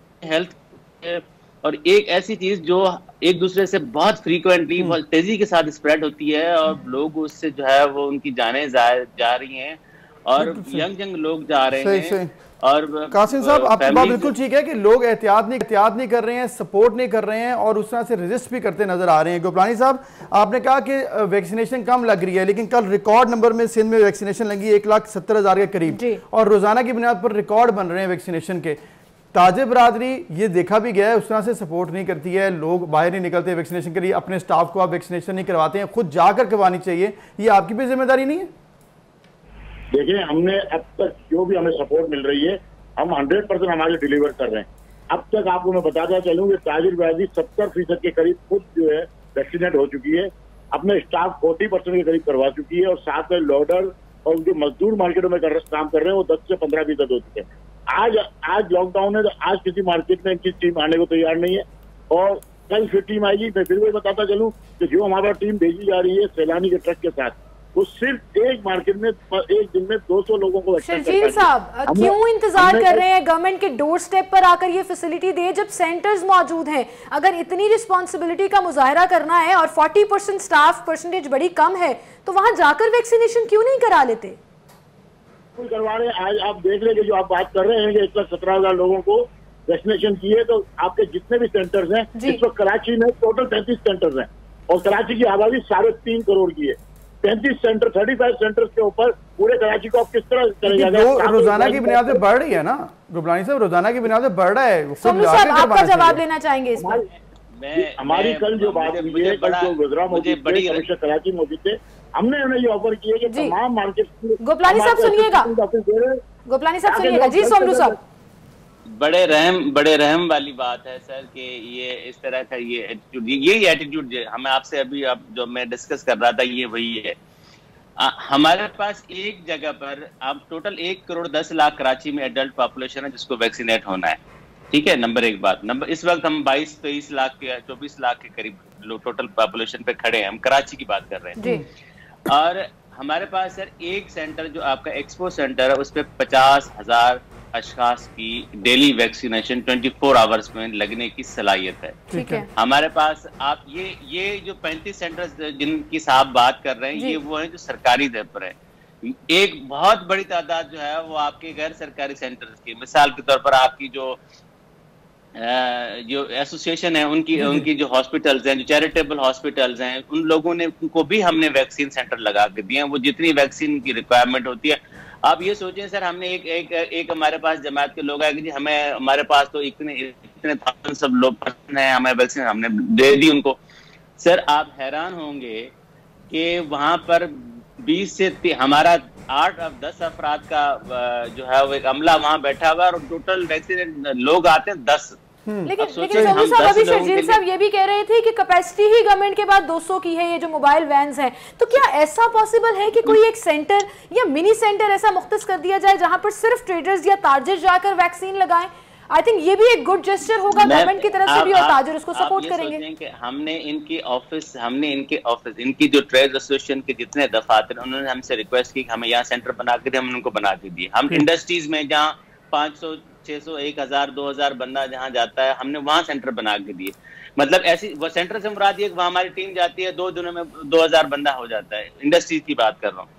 हेल्थ और एक ऐसी चीज जो एक दूसरे से बहुत फ्रीक्वेंटली बहुत तेजी के साथ स्प्रेड होती है और लोग उससे जो है वो उनकी जानें जा, जा रही हैं और यंग यंग लोग जा रहे सही, हैं सही। और कासिम साहब आपकी बात बिल्कुल ठीक है कि लोग एहतियात नहीं एहतियात नहीं कर रहे हैं, सपोर्ट नहीं कर रहे हैं और उस तरह से रेजिस्ट भी करते नजर आ रहे हैं। गोपलानी साहब, आपने कहा कि वैक्सीनेशन कम लग रही है, लेकिन कल रिकॉर्ड नंबर में सिंध में वैक्सीनेशन लगी एक लाख सत्तर हजार के करीब और रोजाना की बुनियाद पर रिकॉर्ड बन रहे हैं वैक्सीनेशन के। ताजे बरादरी ये देखा भी गया है उस तरह से सपोर्ट नहीं करती है, लोग बाहर नहीं निकलते वैक्सीनेशन के लिए, अपने स्टाफ को आप वैक्सीनेशन नहीं करवाते हैं, खुद जाकर करवानी चाहिए, ये आपकी भी जिम्मेदारी नहीं है? देखिए, हमने अब तक जो भी हमें सपोर्ट मिल रही है हम हंड्रेड परसेंट हमारे डिलीवर कर रहे हैं। अब तक आपको मैं बताता चलूँ कि ताजिर बरादरी सत्तर फीसद के करीब खुद जो है वैक्सीनेट हो चुकी है, अपने स्टाफ फोर्टी परसेंट के करीब करवा चुकी है और साथ में लोडर और जो मजदूर मार्केटों में कर, काम कर रहे हैं वो दस से पंद्रह फीसद हो चुके हैं। आज आज लॉकडाउन है तो आज किसी मार्केट में इनकी टीम आने को तैयार नहीं है और कल फिर टीम आएगी। मैं फिर वही बताता चलूँ कि जो हमारा टीम भेजी जा रही है सैलानी के ट्रक के साथ, वो सिर्फ एक मार्केट में एक दिन में दो सौ लोगों को। शर्जील साहब, क्यों इंतजार कर रहे हैं गवर्नमेंट के डोर स्टेप पर आकर ये फैसिलिटी दे जब सेंटर्स मौजूद हैं? अगर इतनी रिस्पॉन्सिबिलिटी का मुजाहरा करना है और चालीस परसेंट स्टाफ परसेंटेज बड़ी कम है तो वहां जाकर वैक्सीनेशन क्यों नहीं करा लेते? करवा रहे हैं। आज आप देख रहे हैं जो आप बात कर रहे हैं कि एक लाख सत्रह हजार लोगों को वैक्सीनेशन की है, तो आपके जितने भी सेंटर्स हैं इस वक्त कराची में टोटल पैंतीस सेंटर्स हैं और कराची की आबादी साढ़े तीन करोड़ की है। पैंतीस सेंटर पैंतीस सेंटर्स के ऊपर पूरे कराची को आप किस तरह करेंगे? रोजाना की बुनियाद पे बढ़ रही है ना गुबलानी साहब, रोजाना की बुनियाद पे बढ़ रहा है। सोनू साहब, आपका जवाब लेना चाहेंगे इस पर? हमारी कल जो बात हुई है, कल जो गुजरा मौजूद थे, कमिश्नर कराची मौजूद थे, हमने उन्हें ये ऑफर किया कि तमाम मार्केट। गोपलानी साहब सुनिएगा, गोपलानी साहब सुनिएगा जी। सोनू साहब, बड़े रहम बड़े रहम वाली बात है सर कि ये इस तरह का ये एटीट्यूड, यही एटीट्यूड हमें आपसे अभी अब जो मैं डिस्कस कर रहा था ये वही है। आ, हमारे पास एक जगह पर अब टोटल एक करोड़ दस लाख कराची में एडल्ट पॉपुलेशन है जिसको वैक्सीनेट होना है, ठीक है। नंबर एक बात, नंबर इस वक्त हम बाईस तेईस लाख के चौबीस लाख के करीब लोग टोटल पॉपुलेशन पे खड़े हैं, हम कराची की बात कर रहे हैं जी। और हमारे पास सर एक सेंटर जो आपका एक्सपो सेंटर है उस पर पचास हजार अशखास की डेली वैक्सीनेशन चौबीस आवर्स में लगने की सलाहियत है, ठीक है। हमारे पास आप ये ये जो पैंतीस सेंटर्स जिनकी साहब बात कर रहे हैं ये वो है जो सरकारी दर पर है। एक बहुत बड़ी तादाद जो है वो आपके गैर सरकारी सेंटर्स की, मिसाल के तौर पर आपकी जो जो एसोसिएशन है उनकी उनकी जो हॉस्पिटल्स हैं, जो चैरिटेबल हॉस्पिटल्स हैं, उन लोगों ने उनको भी हमने वैक्सीन सेंटर लगा के दिए हैं। वो जितनी वैक्सीन की रिक्वायरमेंट होती है, आप ये सोचें सर, हमने एक एक एक हमारे पास जमात के लोग आए कि जी हमें हमारे पास तो इतने इतने थाउजेंड सब लोग हैं, हमें वैक्सीन हमने दे दी उनको। सर आप हैरान होंगे कि वहां पर बीस से हमारा आठ अब दस अफराद का जो है वो एक अमला वहां बैठा हुआ और टोटल वैक्सीनेट लोग आते हैं दस। लेकिन लेकिन सोनू साहब, अभी शर्जील साहब ये भी कह रहे थे कि कैपेसिटी ही गवर्नमेंट के बाद दो सौ की है, ये जो मोबाइल वैन्स हैं, तो क्या ऐसा पॉसिबल है कि कोई एक सेंटर या मिनी सेंटर ऐसा मुख्तस कर दिया जाए जहां पर सिर्फ ट्रेडर्स या ताजिर जाकर वैक्सीन लगाएं? आई थिंक ये भी एक गुड जेस्चर होगा गवर्नमेंट की तरफ से भी और ताजिर उसको सपोर्ट करेंगे। कि हमने इनकी ऑफिस हमने इनके ऑफिस इनकी जो ट्रेड एसोसिएशन के जितने दफातर उन्होंने हमसे रिक्वेस्ट की कि हमें यहाँ सेंटर बना के दिए, हम उनको बना के दिए। हम इंडस्ट्रीज में जहाँ पाँच सौ छह सौ एक हजार दो हजार बंदा जहां जाता है हमने वहां सेंटर बना के दिए। मतलब ऐसी वो सेंटर से मुराद ये वहां हमारी टीम जाती है, दो दिनों में दो हजार बंदा हो जाता है। इंडस्ट्रीज की बात कर रहा हूँ।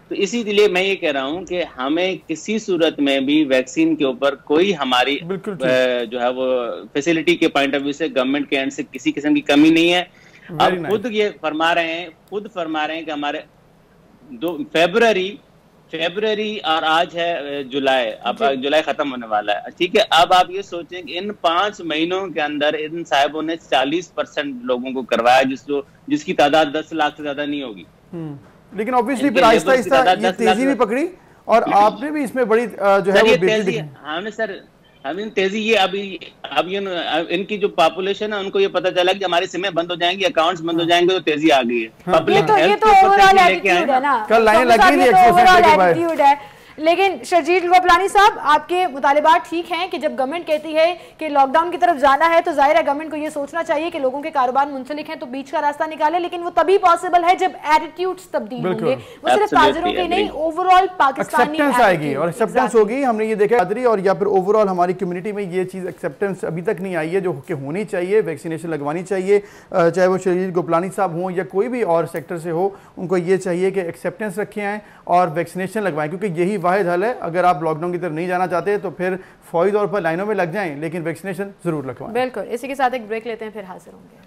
तो इसीलिए मैं ये कह रहा हूं कि हमें किसी सूरत में भी वैक्सीन के ऊपर कोई हमारी जो है वो फैसिलिटी के पॉइंट ऑफ व्यू से गवर्नमेंट के एंड से किसी किस्म की कमी नहीं है। अब खुद ये फरमा रहे हैं खुद फरमा रहे हैं कि हमारे दो फरवरी फरवरी और आज है जुलाई, अब जुलाई खत्म होने वाला है, ठीक है। अब आप ये सोचें कि इन पांच महीनों के अंदर इन साहिबों ने चालीस परसेंट लोगों को करवाया, जिसको जिसकी तादाद दस लाख से ज्यादा नहीं होगी। लेकिन ऑब्वियसली फिर आहिस्ता आहिस्ता ये तेजी भी पकड़ी और आपने भी इसमें बड़ी जो है वो तेजी हमने सर हम तेजी ये अभी अब ये इनकी जो पॉपुलेशन है उनको ये पता चला कि हमारी सिमें बंद हो जाएंगी, अकाउंट्स बंद हो जाएंगे, तो तेजी आ गई है। पब्लिक हेल्थ के ऊपर लेके आए ना, कल लाइन लगी थी एक्सपोर्ट है। लेकिन शर्जील गोपलानी साहब, आपके मुतालिबात ठीक हैं कि जब गवर्नमेंट कहती है कि लॉकडाउन की तरफ जाना है तो जाहिर है गवर्नमेंट को ये सोचना चाहिए कि लोगों के कारोबार मुंसलिक हैं तो बीच का रास्ता निकाले, लेकिन वो तभी पॉसिबल है जब एटीट्यूड्स तब्दील होंगे। वो सिर्फ ताजरों के नहीं, ओवरऑल पाकिस्तानी आएगी और एक्सेप्टेंस होगी। हमने ये देखा और या फिर ओवरऑल हमारी कम्युनिटी में ये चीज़ एक्सेप्टेंस अभी तक नहीं आई है जो कि होनी चाहिए। वैक्सीनेशन लगवानी चाहिए, चाहे वो शर्जील गोपलानी साहब हों या कोई भी और सेक्टर से हो, उनको ये चाहिए कि एक्सेप्टेंस रखे आएँ और वैक्सीनेशन लगवाएं, क्योंकि यही वाहिद हल है। अगर आप लॉकडाउन की तरफ नहीं जाना चाहते तो फिर फौरी तौर पर लाइनों में लग जाएं, लेकिन वैक्सीनेशन जरूर लगवाएं। बिल्कुल। इसी के साथ एक ब्रेक लेते हैं, फिर हाजिर होंगे।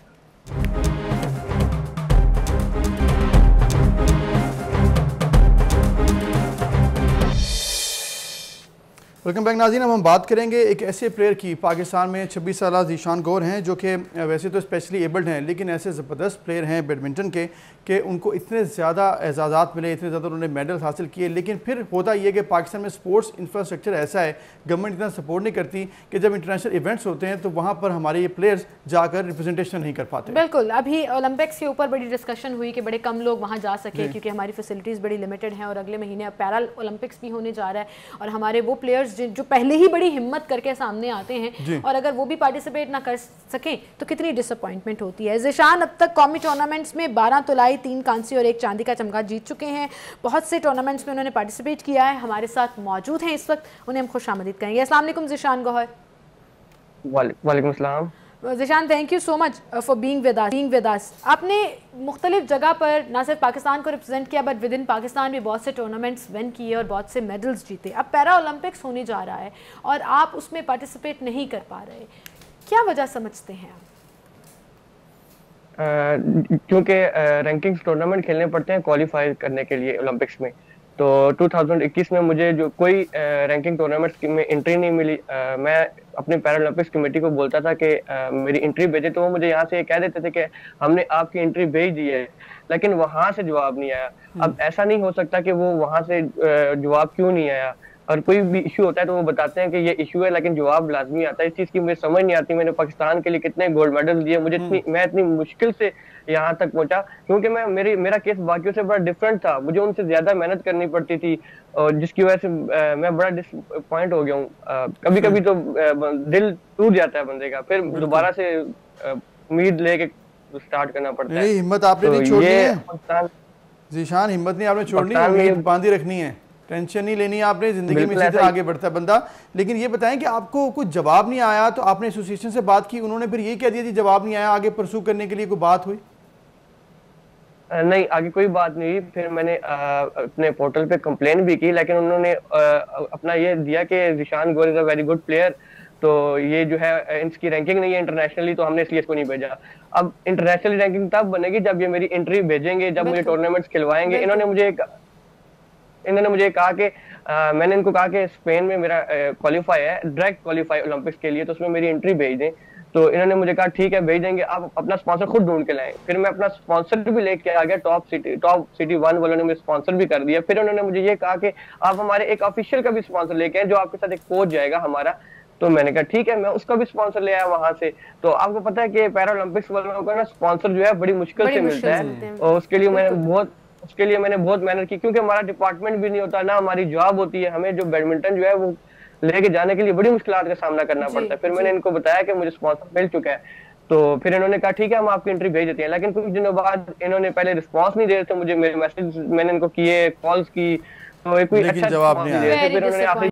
वेलकम बैक नाज़रीन। अब हम बात करेंगे एक ऐसे प्लेयर की, पाकिस्तान में छब्बीस साल ज़ीशान गौहर हैं जो कि वैसे तो स्पेशली एबल्ड हैं, लेकिन ऐसे ज़बरदस्त प्लेयर हैं बैडमिंटन के कि उनको इतने ज़्यादा एजाज़ात मिले, इतने ज़्यादा उन्होंने मेडल हासिल किए, लेकिन फिर होता ये कि पाकिस्तान में स्पोर्ट्स इंफ्रास्ट्रक्चर ऐसा है, गवर्नमेंट इतना सपोर्ट नहीं करती कि जब इंटरनेशनल इवेंट्स होते हैं तो वहाँ पर हमारे ये प्लेयर्स जाकर रिप्रेजेंटेशन नहीं कर पाते। बिल्कुल। अभी ओलंपिक्स के ऊपर बड़ी डिस्कशन हुई कि बड़े कम लोग वहाँ जा सके क्योंकि हमारी फैसिलिटीज़ बड़ी लिमिटेड हैं, और अगले महीने अब पैरा ओलंपिक्स भी होने जा रहा है और हमारे वो प्लेयर्स जो पहले ही बड़ी हिम्मत करके सामने आते हैं और अगर वो भी पार्टिसिपेट ना कर सकें तो कितनी डिसअपॉइंटमेंट होती है। ज़ीशान अब तक कौमी टूर्नामेंट्स में बारह तोलाई, तीन कांसी और एक चांदी का चमगा जीत चुके हैं। बहुत से टूर्नामेंट्स में उन्होंने पार्टिसिपेट किया है। हमारे साथ मौजूद हैं इस वक्त, उन्हें हम खुशामदीद करेंगे। अस्सलाम वालेकुम ज़ीशान गौहर। वालेकुम अस्सलाम। Zeeshan, thank you so much for being with us being with us आपने मुख्तलिफ जगह पर ना सिर्फ पाकिस्तान को रिप्रेजेंट किया बट विद इन पाकिस्तान भी बहुत से टूर्नामेंट्स विन किए और बहुत से मेडल्स जीते। अब पैरा ओलंपिक्स होने जा रहा है और आप उसमें पार्टिसिपेट नहीं कर पा रहे, क्या वजह समझते हैं आप? क्योंकि रैंकिंग्स टूर्नामेंट खेलने पड़ते हैं क्वालिफाई करने के लिए ओलंपिक्स में, तो दो हज़ार इक्कीस में मुझे जो कोई रैंकिंग टूर्नामेंट्स में एंट्री नहीं मिली। आ, मैं अपने पैरा ओलंपिक्स कमेटी को बोलता था कि आ, मेरी एंट्री भेजे, तो वो मुझे यहाँ से कह देते थे कि हमने आपकी एंट्री भेज दी है, लेकिन वहाँ से जवाब नहीं आया। अब ऐसा नहीं हो सकता कि वो वहाँ से जवाब क्यों नहीं आया, और कोई भी इशू होता है तो वो बताते हैं कि ये इशू है, लेकिन जवाब लाजमी आता है। इस चीज़ की मुझे समझ नहीं आती। मैंने पाकिस्तान के लिए कितने गोल्ड मेडल दिए, मुझे इतनी मैं इतनी मुश्किल से यहाँ तक पहुंचा, क्योंकि मैं मेरी मेरा केस बाकियों से बड़ा डिफरेंट था। मुझे उनसे ज्यादा मेहनत करनी पड़ती थी और जिसकी वजह से आ, मैं बड़ा डिसअपॉइंट हो गया हूँ। कभी कभी तो आ, दिल टूट जाता है बंदे का, फिर दोबारा से उम्मीद लेके स्टार्ट करना पड़ता है। हिम्मत आपने नहीं छोड़नी है ज़ीशान, हिम्मत नहीं आपने छोड़नी, उम्मीद बांधी रखनी है, टेंशन नहीं लेनी आपने, जिंदगी में इसी तरह आगे बढ़ता है बंदा। लेकिन ये बताएं कि आपको कुछ जवाब नहीं आया तो आपने एसोसिएशन से बात की, उन्होंने फिर ये कह दिया कि जवाब नहीं आया, आगे परसू करने के लिए कोई बात हुई? नहीं, आगे कोई बात नहीं हुई। फिर मैंने आ, अपने पोर्टल पे कंप्लेन भी की, लेकिन उन्होंने आ, अपना ये दिया कि Zeeshan Gohar is a very good player, तो ये जो है इसकी रैंकिंग नहीं है इंटरनेशनली, तो हमने इसलिए इसको नहीं भेजा। अब इंटरनेशनल रैंकिंग तब बनेगी जब ये मेरी एंट्री भेजेंगे, जब मुझे टूर्नामेंट्स खिलवाएंगे। इन्होंने मुझे एक इन्होंने मुझे कहा कि आ, मैंने इनको कहा कि स्पेन में मेरा क्वालिफाई है, डायरेक्ट क्वालिफाई ओलंपिक्स के लिए, तो उसमें मेरी एंट्री भेज दें। तो इन्होंने मुझे कहा ठीक है भेज देंगे, आप अपना स्पॉन्सर खुद ढूंढ के लाएं। फिर मैं अपना स्पॉन्सर भी लेके आ गया, top city top city one वालों ने मुझे स्पॉन्सर भी कर दिया। फिर उन्होंने मुझे ये कहा कि आप हमारे एक ऑफिशियल का भी स्पॉन्सर लेके आए, जो आपके साथ एक कोच जाएगा हमारा। तो मैंने कहा ठीक है, मैं उसका भी स्पॉन्सर ले आया वहां से। तो आपको पता है कि पैरा ओलंपिक्स वालों का ना स्पॉन्सर जो है बड़ी मुश्किल से मिलता है, और उसके लिए मैंने बहुत उसके लिए मैंने बहुत मेहनत की, क्योंकि हमारा डिपार्टमेंट भी नहीं होता, ना हमारी जॉब होती है। हमें जो बैडमिंटन जो है वो लेके जाने के लिए बड़ी मुश्किलात का सामना करना पड़ता है। फिर मैंने इनको बताया कि मुझे स्पॉन्सर मिल चुका है, तो फिर इन्होंने कहा ठीक है हम आपकी एंट्री भेज देते हैं। लेकिन कुछ दिनों बाद इन्होंने पहले रिस्पांस नहीं दे रहे थे मुझे, मेरे मैसेज मैंने इनको किए, कॉल्स की, तो कोई अच्छा जवाब नहीं आया। फिर उन्होंने आखिरी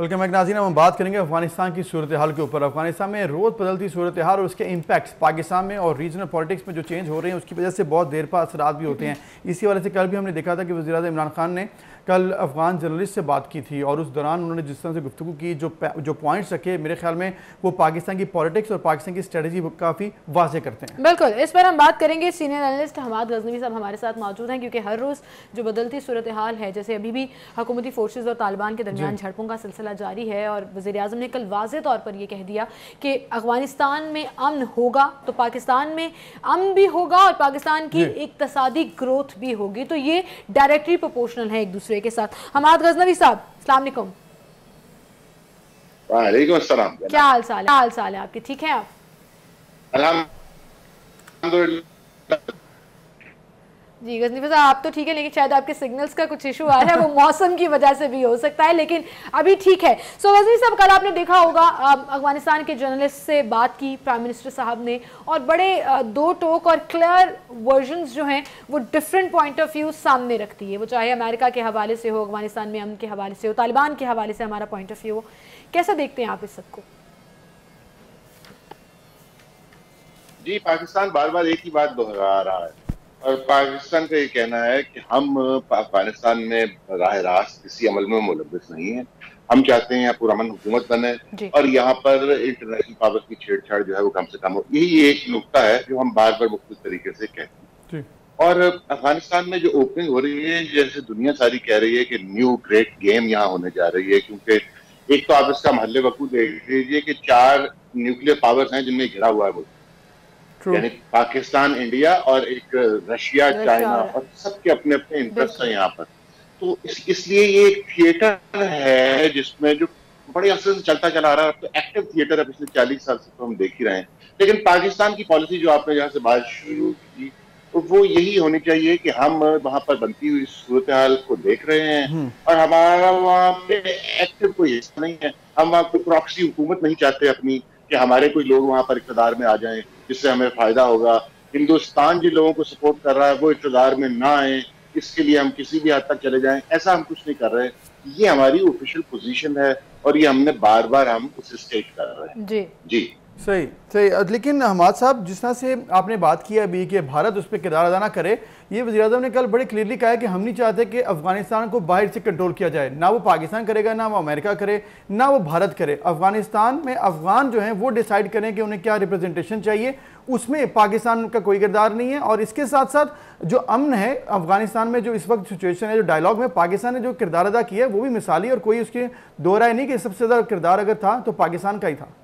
वेलकम बैक नाज़रीन। हम बात करेंगे अफगानिस्तान की सूरत हाल के ऊपर। अफगानिस्तान में रोज़ बदलती सूरत हाल और उसके इम्पैक्ट्स पाकिस्तान में और रीजनल पॉलिटिक्स में जो चेंज हो रहे हैं उसकी वजह से बहुत देर पर असरात भी होते हैं। इसी वजह से कल भी हमने देखा था कि वज़ीर-ए-आज़म इमरान खान ने कल अफगान जर्नलिस्ट से बात की थी और उस दौरान उन्होंने जिस तरह से गुफ्तगू की, जो जो पॉइंट्स रखे, मेरे ख्याल में वो पाकिस्तान की पॉलिटिक्स और पाकिस्तान की स्ट्रेटजी काफ़ी वाज़े करते हैं। बिल्कुल, इस पर हम बात करेंगे। सीनियर एनालिस्ट हमाद गजनवी साहब हमारे साथ मौजूद हैं, क्योंकि हर रोज़ जो बदलती सूरत हाल है, जैसे अभी भी हुकूमती फोर्सेज और तालिबान के दरमियान झड़पों का सिलसिला जारी है और वज़ीर-ए-आज़म ने कल वाज़े तौर पर यह कह दिया कि अफगानिस्तान में अमन होगा तो पाकिस्तान में अमन भी होगा और पाकिस्तान की इक्तसादी ग्रोथ भी होगी। तो ये डायरेक्टली प्रोपोर्शनल है एक दूसरे के साथ। हमाद गजनवी साहब, अस्सलाम वालेकुम। वालेकुम अस्सलाम। क्या हाल चाल है? हाल चाल है आपके? ठीक है आप? अल्हम्दुलिल्लाह जी गजनवी साहब, आप तो ठीक है, लेकिन शायद आपके सिग्नल्स का कुछ इशू आ रहा है, वो मौसम की वजह से भी हो सकता है, लेकिन अभी ठीक है। सो गजनवी साहब, कल आपने देखा होगा अफगानिस्तान के जर्नलिस्ट से बात की प्राइम मिनिस्टर साहब ने, और बड़े दो टोक और क्लियर वर्जन्स जो हैं वो डिफरेंट पॉइंट ऑफ व्यू सामने रखती है, वो चाहे अमेरिका के हवाले से हो, अफगानिस्तान में अमन के हवाले से हो, तालिबान के हवाले से हमारा पॉइंट ऑफ व्यू हो। कैसा देखते हैं आप इस सबको? जी, पाकिस्तान बार बार एक ही बात दोहरा रहा है और पाकिस्तान का ये कहना है कि हम अफगानिस्तान में राह रास्त किसी अमल में मुलव्वस नहीं है। हम चाहते हैं यहाँ पुरअमन हुकूमत बने और यहाँ पर इंटरनेशनल पावर की छेड़छाड़ जो है वो कम से कम हो। यही एक नुक्ता है जो हम बार बार मुख्तलिफ तरीके से कहते हैं। और अफगानिस्तान में जो ओपनिंग हो रही है, जैसे दुनिया सारी कह रही है कि न्यू ग्रेट गेम यहाँ होने जा रही है, क्योंकि एक तो आप इसका महल्ले वकूफ देख लीजिए कि चार न्यूक्लियर पावर्स हैं जिनमें घिरा हुआ है वो, यानी पाकिस्तान, इंडिया और एक रशिया, चाइना, और सबके अपने अपने इंटरेस्ट हैं यहाँ पर। तो इस, इसलिए ये एक थिएटर है जिसमें जो बड़े अरसे से चलता चला आ रहा है। अब तो एक्टिव थिएटर है, पिछले चालीस साल से तो हम देख ही रहे हैं। लेकिन पाकिस्तान की पॉलिसी जो आपने जहाँ से बात शुरू की, तो वो यही होनी चाहिए कि हम वहां पर बनती हुई सूरत हाल को देख रहे हैं और हमारा वहाँ पे एक्टिव कोई हिस्सा नहीं है। हम वहाँ कोई प्रॉक्सी हुकूमत नहीं चाहते अपनी, कि हमारे कोई लोग वहां पर इक़्तिदार में आ जाएं जिससे हमें फायदा होगा। हिंदुस्तान जिन लोगों को सपोर्ट कर रहा है वो इक़्तिदार में ना आए, इसके लिए हम किसी भी हद तक चले जाएं, ऐसा हम कुछ नहीं कर रहे। ये हमारी ऑफिशियल पोजीशन है और ये हमने बार बार हम उसे स्टेट कर रहे हैं। जी जी सही सही। लेकिन हमाद साहब, जिस तरह से आपने बात की अभी कि भारत उस पर किरदार अदा ना करे, ये वज़ीर-ए-आज़म ने कल बड़े क्लियरली कहा है कि हम नहीं चाहते कि अफगानिस्तान को बाहर से कंट्रोल किया जाए। ना वो पाकिस्तान करेगा, ना वो अमेरिका करे, ना वो भारत करे। अफगानिस्तान में अफगान जो हैं वो डिसाइड करें कि उन्हें क्या रिप्रेजेंटेशन चाहिए, उसमें पाकिस्तान का कोई किरदार नहीं है। और इसके साथ साथ जो अमन है अफगानिस्तान में, जो इस वक्त सिचुएशन है, जो डायलॉग में पाकिस्तान ने जो किरदार अदा किया है वो भी मिसाली, और कोई उसके दो राय नहीं कि सबसे ज़्यादा किरदार अगर था तो पाकिस्तान का ही था।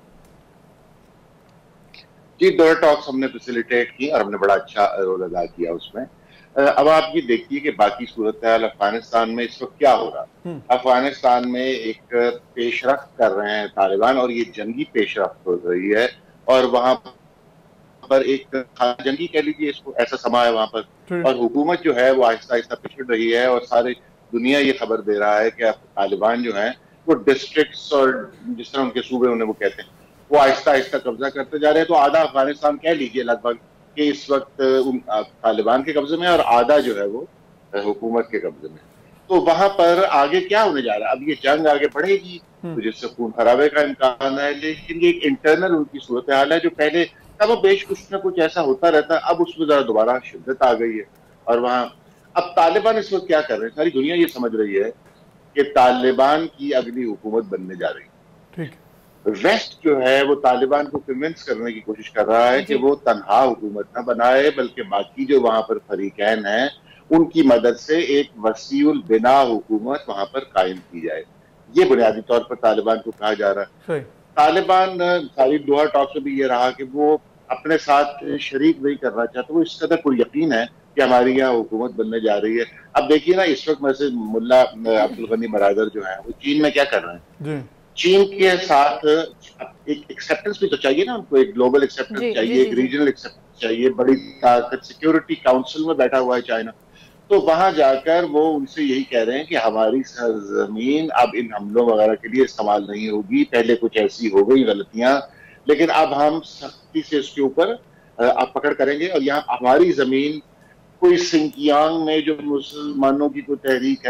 जी, दो टॉक्स हमने फैसिलिटेट की और हमने बड़ा अच्छा रोल अदा किया उसमें। अब आप ये देखिए कि बाकी सूरत हाल अफगानिस्तान में इस वक्त क्या हो रहा है। अफगानिस्तान में एक पेशरफ्त कर रहे हैं तालिबान, और ये जंगी पेशरफ्त हो रही है, और वहां पर एक जंगी कह लीजिए इसको, ऐसा समा है वहां पर, और हुकूमत जो है वो आहिस्ता आहिस्ता पिछड़ रही है। और सारी दुनिया ये खबर दे रहा है कि तालिबान जो है वो डिस्ट्रिक्ट्स और जिस तरह उनके सूबे उन्हें वो कहते हैं, वो आहिस्ता आहिस्ता कब्जा करते जा रहे हैं। तो आधा अफगानिस्तान कह लीजिए लगभग कि इस वक्त तालिबान के कब्जे में, और आधा जो है वो हुकूमत के कब्जे में। तो वहां पर आगे क्या होने जा रहा है? अब ये जंग आगे बढ़ेगी तो जिससे खून खराबे का इम्कान है, लेकिन ये एक इंटरनल उनकी सूरत हाल है जो पहले तब बेश कुछ न कुछ ऐसा होता रहता है, अब उसमें जरा दोबारा शिद्दत आ गई है। और वहां अब तालिबान इस वक्त क्या कर रहे हैं, सारी दुनिया ये समझ रही है कि तालिबान की अगली हुकूमत बनने जा रही है। ठीक, वेस्ट जो है वो तालिबान को कन्विंस करने की कोशिश कर रहा है कि वो तनहा हुकूमत न बनाए, बल्कि बाकी जो वहां पर फरीकैन हैं उनकी मदद से एक वसीउल बिना हुकूमत वहां पर कायम की जाए। ये बुनियादी तौर पर तालिबान को कहा जा रहा है। तालिबान सारी दोहा टॉक्स में भी ये रहा कि वो अपने साथ शरीक नहीं करना चाहते, वो इस कदर पूरी यकीन है कि हमारी यहाँ हुकूमत बनने जा रही है। अब देखिए ना, इस वक्त में से मुल्ला अब्दुल गनी बरादर जो है वो चीन में क्या कर रहे हैं। चीन के साथ एक एक्सेप्टेंस भी तो चाहिए ना उनको, एक ग्लोबल एक्सेप्टेंस चाहिए, एक रीजनल एक्सेप्टेंस चाहिए। बड़ी ताकत सिक्योरिटी काउंसिल में बैठा हुआ है चाइना, तो वहां जाकर वो उनसे यही कह रहे हैं कि हमारी सरजमीन अब इन हमलों वगैरह के लिए इस्तेमाल नहीं होगी। पहले कुछ ऐसी हो गई गलतियां, लेकिन अब हम सख्ती से इसके ऊपर अब पकड़ करेंगे, और यहाँ हमारी जमीन, कोई सिंकियांग में जो मुसलमानों की कोई तहरीक है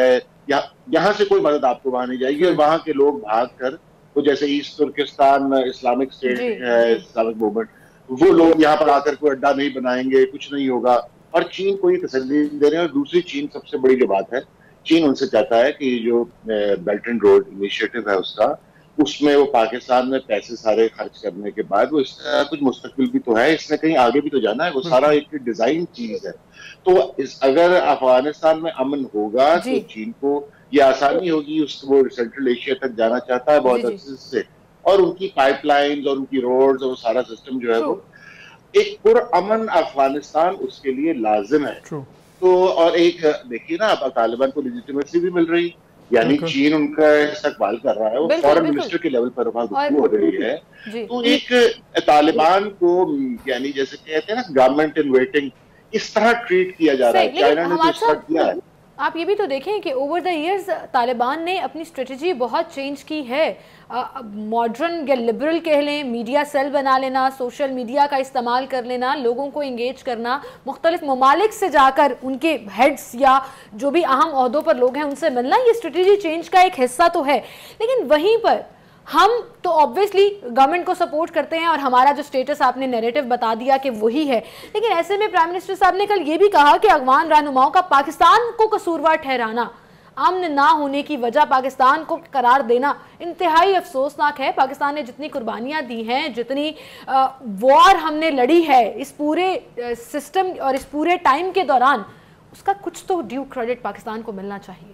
यहाँ से कोई मदद आपको वहां नहीं जाएगी, और वहां के लोग भाग कर, तो जैसे ईस्ट तुर्किस्तान इस्लामिक स्टेट है, इस्लामिक मूवमेंट, वो लोग यहाँ पर आकर कोई अड्डा नहीं बनाएंगे, कुछ नहीं होगा। और चीन को ये तसल्ली दे रहे हैं। और दूसरी चीन सबसे बड़ी जो बात है, चीन उनसे चाहता है कि जो बेल्ट एंड रोड इनिशिएटिव है उसका, उसमें वो पाकिस्तान में पैसे सारे खर्च करने के बाद वो इसका कुछ मुस्तकबिल भी तो है, इसने कहीं आगे भी तो जाना है, वो सारा एक डिजाइन चीज है। तो इस अगर अफगानिस्तान में अमन होगा तो चीन को ये आसानी होगी, उस वो सेंट्रल एशिया तक जाना चाहता है बहुत अच्छे से, और उनकी पाइपलाइंस और उनकी रोड्स और सारा सिस्टम जो है वो एक पुरअमन अफगानिस्तान उसके लिए लाजिम है। तो और एक देखिए ना, अब तालिबान को लेजिटिमेसी भी मिल रही, यानी चीन उनका इस्तकबाल कर रहा है, वो फॉरेन मिनिस्टर के लेवल पर वहां गुफ्तगू हो रही है। तो एक तालिबान को यानी जैसे कहते हैं ना गवर्नमेंट इन वेटिंग, इस तरह ट्रीट किया जा रहा है। चाइना ने तो स्टार्ट किया है। आप ये भी तो देखें कि ओवर द इयर्स तालिबान ने अपनी स्ट्रेटजी बहुत चेंज की है। मॉडर्न या लिबरल कह लें, मीडिया सेल बना लेना, सोशल मीडिया का इस्तेमाल कर लेना, लोगों को इंगेज करना, मुख्तलिफ ममालिक से जाकर उनके हेड्स या जो भी अहम ओहदों पर लोग हैं उनसे मिलना, ये स्ट्रेटजी चेंज का एक हिस्सा तो है। लेकिन वहीं पर हम तो ऑब्वियसली गवर्नमेंट को सपोर्ट करते हैं और हमारा जो स्टेटस आपने नैरेटिव बता दिया कि वही है। लेकिन ऐसे में प्राइम मिनिस्टर साहब ने कल ये भी कहा कि अफगान रहनुमाओं का पाकिस्तान को कसूरवार ठहराना, अमन ना होने की वजह पाकिस्तान को करार देना इंतहाई अफसोसनाक है। पाकिस्तान ने जितनी कुर्बानियां दी हैं, जितनी वॉर हमने लड़ी है इस पूरे सिस्टम और इस पूरे टाइम के दौरान, उसका कुछ तो ड्यू क्रेडिट पाकिस्तान को मिलना चाहिए।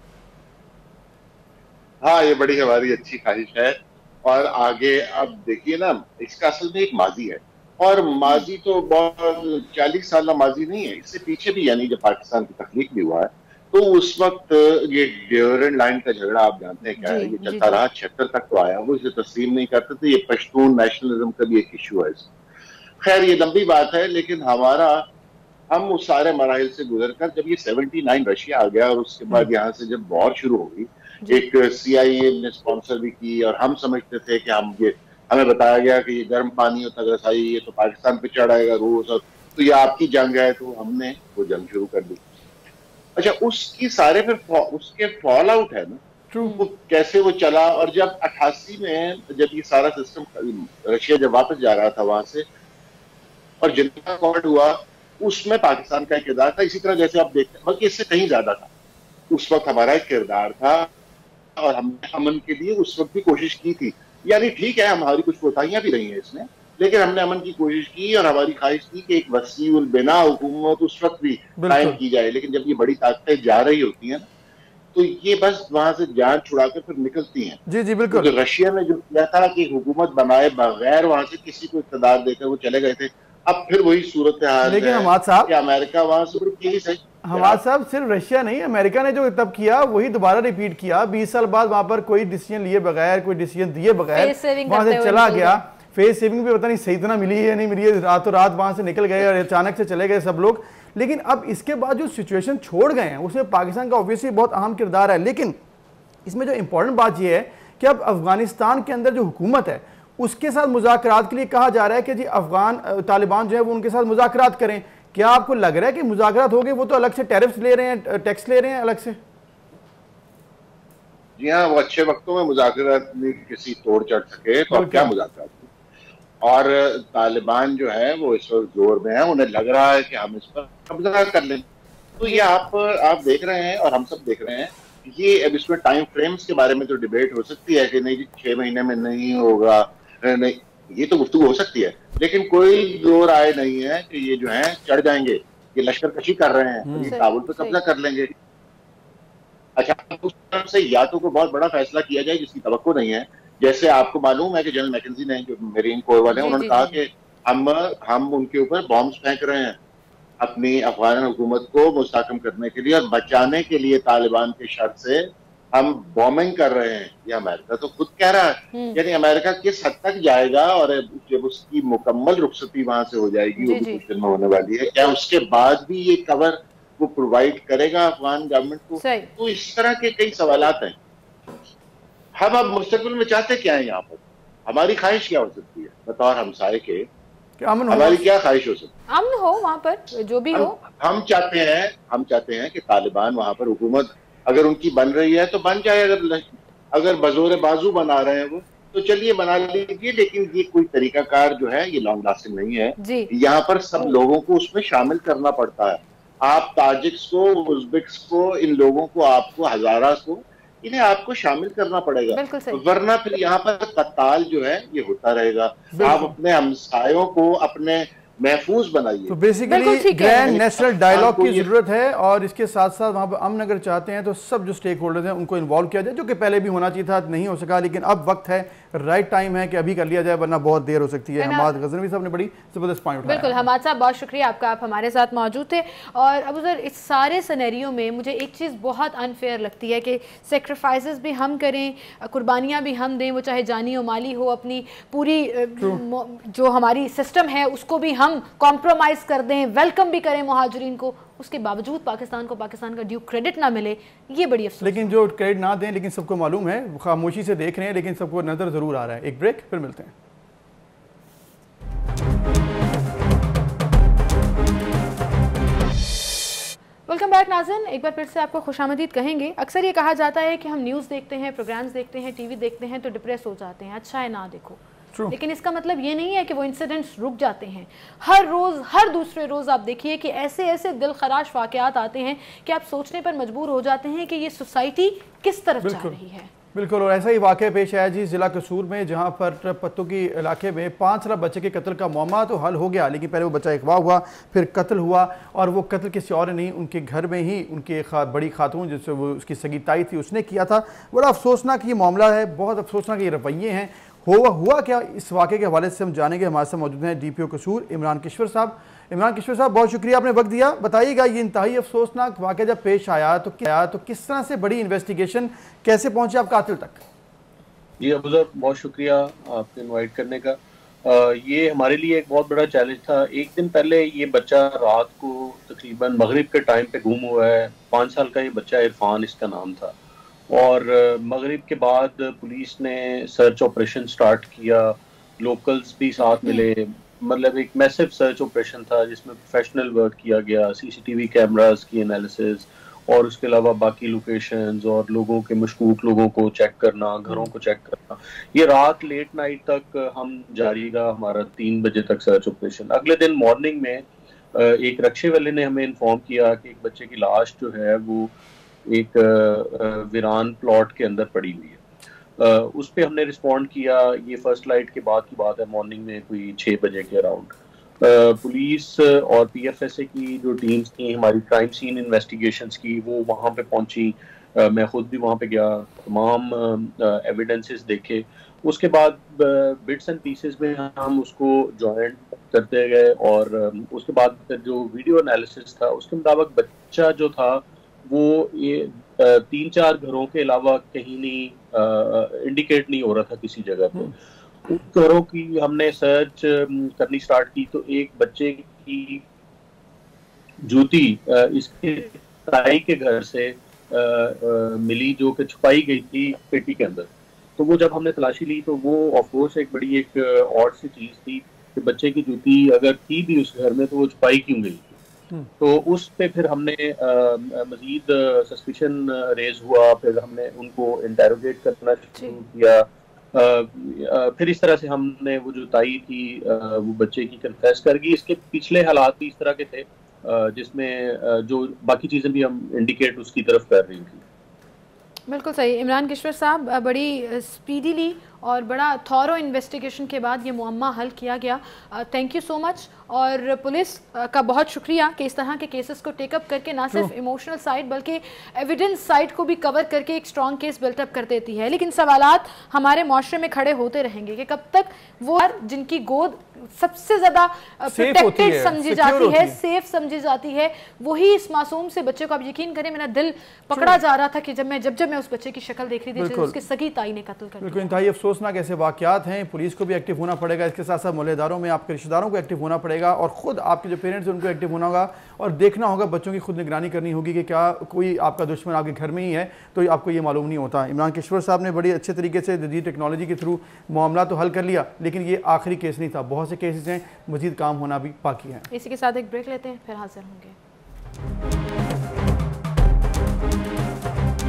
हाँ, ये बड़ी हमारी अच्छी ख्वाहिश है। और आगे अब देखिए ना, इसका असल में एक माजी है, और माजी तो बहुत चालीस साल माजी नहीं है, इससे पीछे भी, यानी जब पाकिस्तान की तख्लीक भी हुआ है तो उस वक्त ये ड्यूरेंट लाइन का झगड़ा आप जानते हैं क्या है, ये चलता रहा, छिहत्तर तक तो आया, वो इसे तस्लीम नहीं करते थे। ये पश्तून नेशनलिज्म का भी एक इशू है। खैर ये लंबी बात है, लेकिन हमारा हम उस सारे मराहिल से गुजर कर जब ये सेवेंटी नाइन रशिया आ गया और उसके बाद यहाँ से जब वॉर शुरू हो गई, एक सी आई ए ने स्पॉन्सर भी की, और हम समझते थे कि हम ये हमें बताया गया कि ये गर्म पानी तक रसाई ये तो पाकिस्तान पे चढ़ाएगा रूस, और तो ये आपकी जंग है, तो हमने वो जंग शुरू कर दी। अच्छा, उसकी सारे फिर उसके फॉल आउट है ना, वो कैसे वो चला। और जब अट्ठासी में जब ये सारा सिस्टम रशिया जब वापस जा रहा था वहां से और जिनका अकॉर्ड हुआ, उसमें पाकिस्तान का किरदार था, इसी तरह जैसे आप देखते हैं, बल्कि इससे कहीं ज्यादा था। उस वक्त हमारा एक किरदार था और हमने अमन के लिए उस वक्त भी कोशिश की थी। यानी ठीक है, हमारी कुछ कोताहियां भी रही हैं इसमें, लेकिन हमने अमन की कोशिश की और हमारी ख्वाहिश थी कि एक वसी उल बिना हुकूमत उस वक्त भी कायम की जाए। लेकिन जब ये बड़ी ताकतें जा रही होती हैं ना, तो ये बस वहां से जान छुड़ाकर फिर निकलती हैं। जी जी बिल्कुल। तो रशिया ने जो किया था कि हुकूमत बनाए बगैर वहां से किसी को इक़्तिदार देकर वो चले गए थे, अब फिर वही सूरत हाल। लेकिन हमाद साहब, अमेरिका वहां से प्लीज है। हमाद साहब, सिर्फ रशिया नहीं, अमेरिका ने जो तब किया वही दोबारा रिपीट किया। बीस साल बाद वहां पर कोई डिसीजन लिए बगैर, कोई डिसीजन दिए बगैर वहां से चला गया। फेस सेविंग भी पता नहीं सही तरह मिली है नहीं मिली है, रातों रात वहां से निकल गए और अचानक से चले गए सब लोग। लेकिन अब इसके बाद जो सिचुएशन छोड़ गए हैं उसमें पाकिस्तान का ऑब्वियसली बहुत अहम किरदार है। लेकिन इसमें जो इंपॉर्टेंट बात यह है कि अब अफगानिस्तान के अंदर जो हुकूमत है उसके साथ मुज़ाकरात के लिए कहा जा रहा है कि जी अफगान तालिबान जो है वो उनके साथ मुज़ाकरात करें। क्या आपको लग रहा है कि मुज़ाकरात हो गए? वो तो अलग से टैरिफ्स ले रहे हैं, टैक्स ले रहे हैं अलग से। जी हाँ, वो अच्छे वक्तों में मुज़ाकरात में किसी तोड़ चढ़ सके तो अब क्या मुज़ाकरात। और तालिबान जो है वो इस वक्त जोर में है, उन्हें लग रहा है कि हम इस पर कब्जा कर लें। तो ये आप आप देख रहे हैं और हम सब देख रहे हैं, ये अब इसमें टाइम फ्रेम्स के बारे में तो डिबेट हो सकती है कि नहीं जी छह महीने में नहीं होगा, नहीं, ये तो गुफ्तगू हो सकती है, लेकिन कोई दो राय नहीं है कि ये जो है चढ़ जाएंगे, ये लश्कर कशी कर रहे हैं, ये काबुल पे कब्जा कर लेंगे। अच्छा, उस तरफ से या तो कोई बहुत बड़ा फैसला किया जाए जिसकी तवक्को नहीं है। जैसे आपको मालूम है कि जनरल मैकेंजी ने, जो मेरीन कोर वाले हैं, उन्होंने कहा कि हम हम उनके ऊपर बॉम्ब्स फेंक रहे हैं अपनी अफगान हुकूमत को मुस्तहकम करने के लिए और बचाने के लिए तालिबान के शर से हम बॉम्बिंग कर रहे हैं। ये अमेरिका तो खुद कह रहा है। यानी अमेरिका किस हद तक जाएगा, और जब उसकी मुकम्मल रुखसती वहां से हो जाएगी, वो भी कुछ दिन में होने वाली है, क्या उसके बाद भी ये कवर वो प्रोवाइड करेगा अफगान गवर्नमेंट को? तो इस तरह के कई सवालात हैं। हम अब मुस्तकबिल में चाहते क्या है? यहाँ पर हमारी ख्वाहिश क्या हो सकती है बतौर हमसाये के? अमन हमारी क्या ख्वाहिश हो सकती है? अमन हो वहाँ पर, जो भी हम, हो। हम चाहते हैं हम चाहते हैं कि तालिबान वहाँ पर हुकूमत अगर उनकी बन रही है तो बन जाए, अगर अगर बजोर बाजू बना रहे हैं वो तो चलिए बना लीजिए, लेकिन ये कोई तरीकाकार जो है ये लॉन्ग लास्टिंग नहीं है। यहाँ पर सब लोगों को उसमें शामिल करना पड़ता है। आप ताजिक्स को, उज़्बेक्स को, इन लोगों को, आपको हजारा को, इन्हें आपको शामिल करना पड़ेगा, वरना फिर यहाँ पर कत्ताल जो है ये होता रहेगा। आप अपने हमसायों को अपने महफूज बनाइए। तो बेसिकली ग्रैंड नेशनल डायलॉग की जरूरत है, और इसके साथ साथ वहाँ पर अमन अगर चाहते हैं तो सब जो स्टेक होल्डर्स हैं उनको इन्वॉल्व किया जाए, जो कि पहले भी होना चाहिए था, नहीं हो सका, लेकिन अब वक्त है, राइट टाइम है कि अभी कर लिया जाए, वरना बहुत देर हो सकती है। हमाद गजनवी साहब ने बड़ी जबरदस्त पॉइंट उठाया। बिल्कुल हमाद साहब, बहुत शुक्रिया आपका, आप हमारे साथ मौजूद थे। और अब उधर इस सारे सिनेरियो में मुझे एक चीज़ बहुत अनफेयर लगती है कि सेक्रीफाइसेस भी हम करें, कुर्बानियाँ भी हम दें, वो चाहे जानी व माली हो, अपनी पूरी जो हमारी सिस्टम है उसको भी हम कॉम्प्रोमाइज़ कर दें, वेलकम भी करें मुहाजिरीन को, उसके बावजूद पाकिस्तान को पाकिस्तान का ड्यू क्रेडिट ना मिले, ये बड़ी अफसोस। लेकिन जो क्रेडिट ना दें, लेकिन सबको मालूम है, खामोशी से देख रहे हैं, लेकिन सबको नजर जरूर आ रहा है। एक ब्रेक, फिर मिलते हैं। वेलकम बैक नाज़रीन, एक बार फिर से आपको खुशामदीद कहेंगे। अक्सर ये कहा जाता है कि हम न्यूज़ देखते हैं, प्रोग्राम्स देखते हैं, टीवी देखते हैं तो डिप्रेस हो जाते हैं, अच्छा है ना देखो, लेकिन इसका मतलब ये नहीं है कि वो इंसिडेंट्स रुक जाते हैं। हर रोज़, हर दूसरे रोज़ आप देखिए कि ऐसे ऐसे दिल खराश वाक़यात आते हैं कि आप सोचने पर मजबूर हो जाते हैं कि ये सोसाइटी किस तरफ जा रही है। बिल्कुल, और ऐसा ही वाक़या पेश आया जी ज़िला कसूर में, जहाँ पर पत्तों इलाके में पाँच साल बच्चे के कत्ल का मामला तो हल हो गया, लेकिन पहले वो बच्चा अगवा हुआ, फिर कत्ल हुआ, और वो कत्ल किसी और नहीं, उनके घर में ही उनकी एक बड़ी खातून जिससे वो उसकी सगी ताई थी उसने किया था। बड़ा अफसोसनाक ये मामला है, बहुत अफसोसनाक ये रवैये हैं। हुआ हुआ क्या, इस वाक़े के हवाले से हम जानेंगे। हमारे साथ मौजूद हैं डी पी ओ कसूर इमरान किश्वर साहब। इमरान किश्वर साहब, बहुत शुक्रिया, आपने वक्त दिया। बताइएगा ये इंतहाई अफसोसनाक वाक़या जब पेश आया तो क्या तो किस तरह से बड़ी इन्वेस्टिगेशन, कैसे पहुंचे आप कातिल तक? जी अबू ज़र, बहुत शुक्रिया आपको इनवाइट करने का। आ, ये हमारे लिए एक बहुत बड़ा चैलेंज था। एक दिन पहले ये बच्चा रात को तकरीबन मगरिब के टाइम पे गुम हुआ है। पाँच साल का ये बच्चा, इरफान इसका नाम था, और मगरिब के बाद पुलिस ने सर्च ऑपरेशन स्टार्ट किया, लोकल्स भी साथ मिले, मतलब एक मैसिव सर्च ऑपरेशन था जिसमें प्रोफेशनल वर्क किया गया, सीसीटीवी कैमरास की एनालिसिस, और उसके अलावा बाकी लोकेशंस और लोगों के मशकूक लोगों को चेक करना, घरों को चेक करना। ये रात लेट नाइट तक हम जारी रहा हमारा, तीन बजे तक सर्च ऑपरेशन। अगले दिन मॉर्निंग में एक रक्षे वाले ने हमें इन्फॉर्म किया कि एक बच्चे की लाश जो है वो एक वीरान प्लॉट के अंदर पड़ी हुई है। उस पर हमने रिस्पॉन्ड किया। ये फर्स्ट लाइट के बाद की बात है, मॉर्निंग में कोई छः बजे के अराउंड। पुलिस और पीएफएसए की जो टीम्स थी हमारी क्राइम सीन इन्वेस्टिगेशंस की, वो वहाँ पे पहुंची। मैं खुद भी वहाँ पे गया, तमाम एविडेंसेस देखे। उसके बाद बिट्स एंड पीसेस में हम उसको जॉइंट करते गए, और उसके बाद जो वीडियो एनालिसिस था उसके मुताबिक बच्चा जो था वो ये तीन चार घरों के अलावा कहीं नहीं इंडिकेट नहीं हो रहा था किसी जगह पे। उन घरों की हमने सर्च करनी स्टार्ट की तो एक बच्चे की जूती इसके ताई के घर से आ, आ, मिली, जो कि छुपाई गई थी पेटी के अंदर। तो वो जब हमने तलाशी ली तो वो ऑफ कोर्स एक बड़ी एक और सी चीज थी कि बच्चे की जूती अगर थी भी उस घर में तो वो छुपाई क्यों गई। तो उस पे फिर हमने मजीद सस्पिशन रेज हुआ, फिर हमने उनको इंटेरोगेट करना शुरू किया। आ, आ, फिर इस तरह से हमने वो जो ताई थी आ, वो बच्चे की कन्फेस कर गई। इसके पिछले हालात भी इस तरह के थे आ, जिसमें जो बाकी चीज़ें भी हम इंडिकेट उसकी तरफ कर रही थी। बिल्कुल सही इमरान किश्वर साहब, बड़ी स्पीडीली और बड़ा थॉरो इन्वेस्टिगेशन के बाद ये मुअम्मा हल किया गया। Thank you so much. और पुलिस का बहुत शुक्रिया कि इस तरह के केसेस को टेकअप करके ना सिर्फ इमोशनल साइड बल्कि एविडेंस साइड को भी कवर करके एक स्ट्रॉन्ग केस बिल्टअप कर देती है। लेकिन सवालात हमारे माशरे में खड़े होते रहेंगे कि कब तक वो जिनकी गोद सबसे ज़्यादा प्रोटेक्टेड समझी जाती है, सेफ समझी जाती है, वही इस मासूम से बच्चे को, आप यकीन करें मेरा दिल पकड़ा जा रहा था कि जब मैं जब जब मैं उस बच्चे की शक्ल देख रही थी उसकी सगी ताई ने कत्ल कर दिया। इंतहाई अफसोसनाक ऐसे वाक़यात हैं। पुलिस को भी एक्टिव होना पड़ेगा, इसके साथ साथ मोहल्लेदारों में आपके रिश्तेदारों को एक्टिव होना पड़ेगा, और ख़ुद आपके जो पेरेंट्स हैं उनको एक्टिव होना होगा, और देखना होगा, बच्चों की खुद निगरानी करनी होगी कि क्या कोई आपका दुश्मन आपके घर में ही है तो आपको ये मालूम नहीं होता। इमरान किश्वर साहब ने बड़ी अच्छे तरीके से जदीद टेक्नोलॉजी के थ्रू मामला तो हल कर लिया, लेकिन ये आखिरी केस नहीं था, बहुत से केसेस हैं, मजीद काम होना भी बाकी है। इसी के साथ एक ब्रेक लेते हैं, फिर हाजिर होंगे।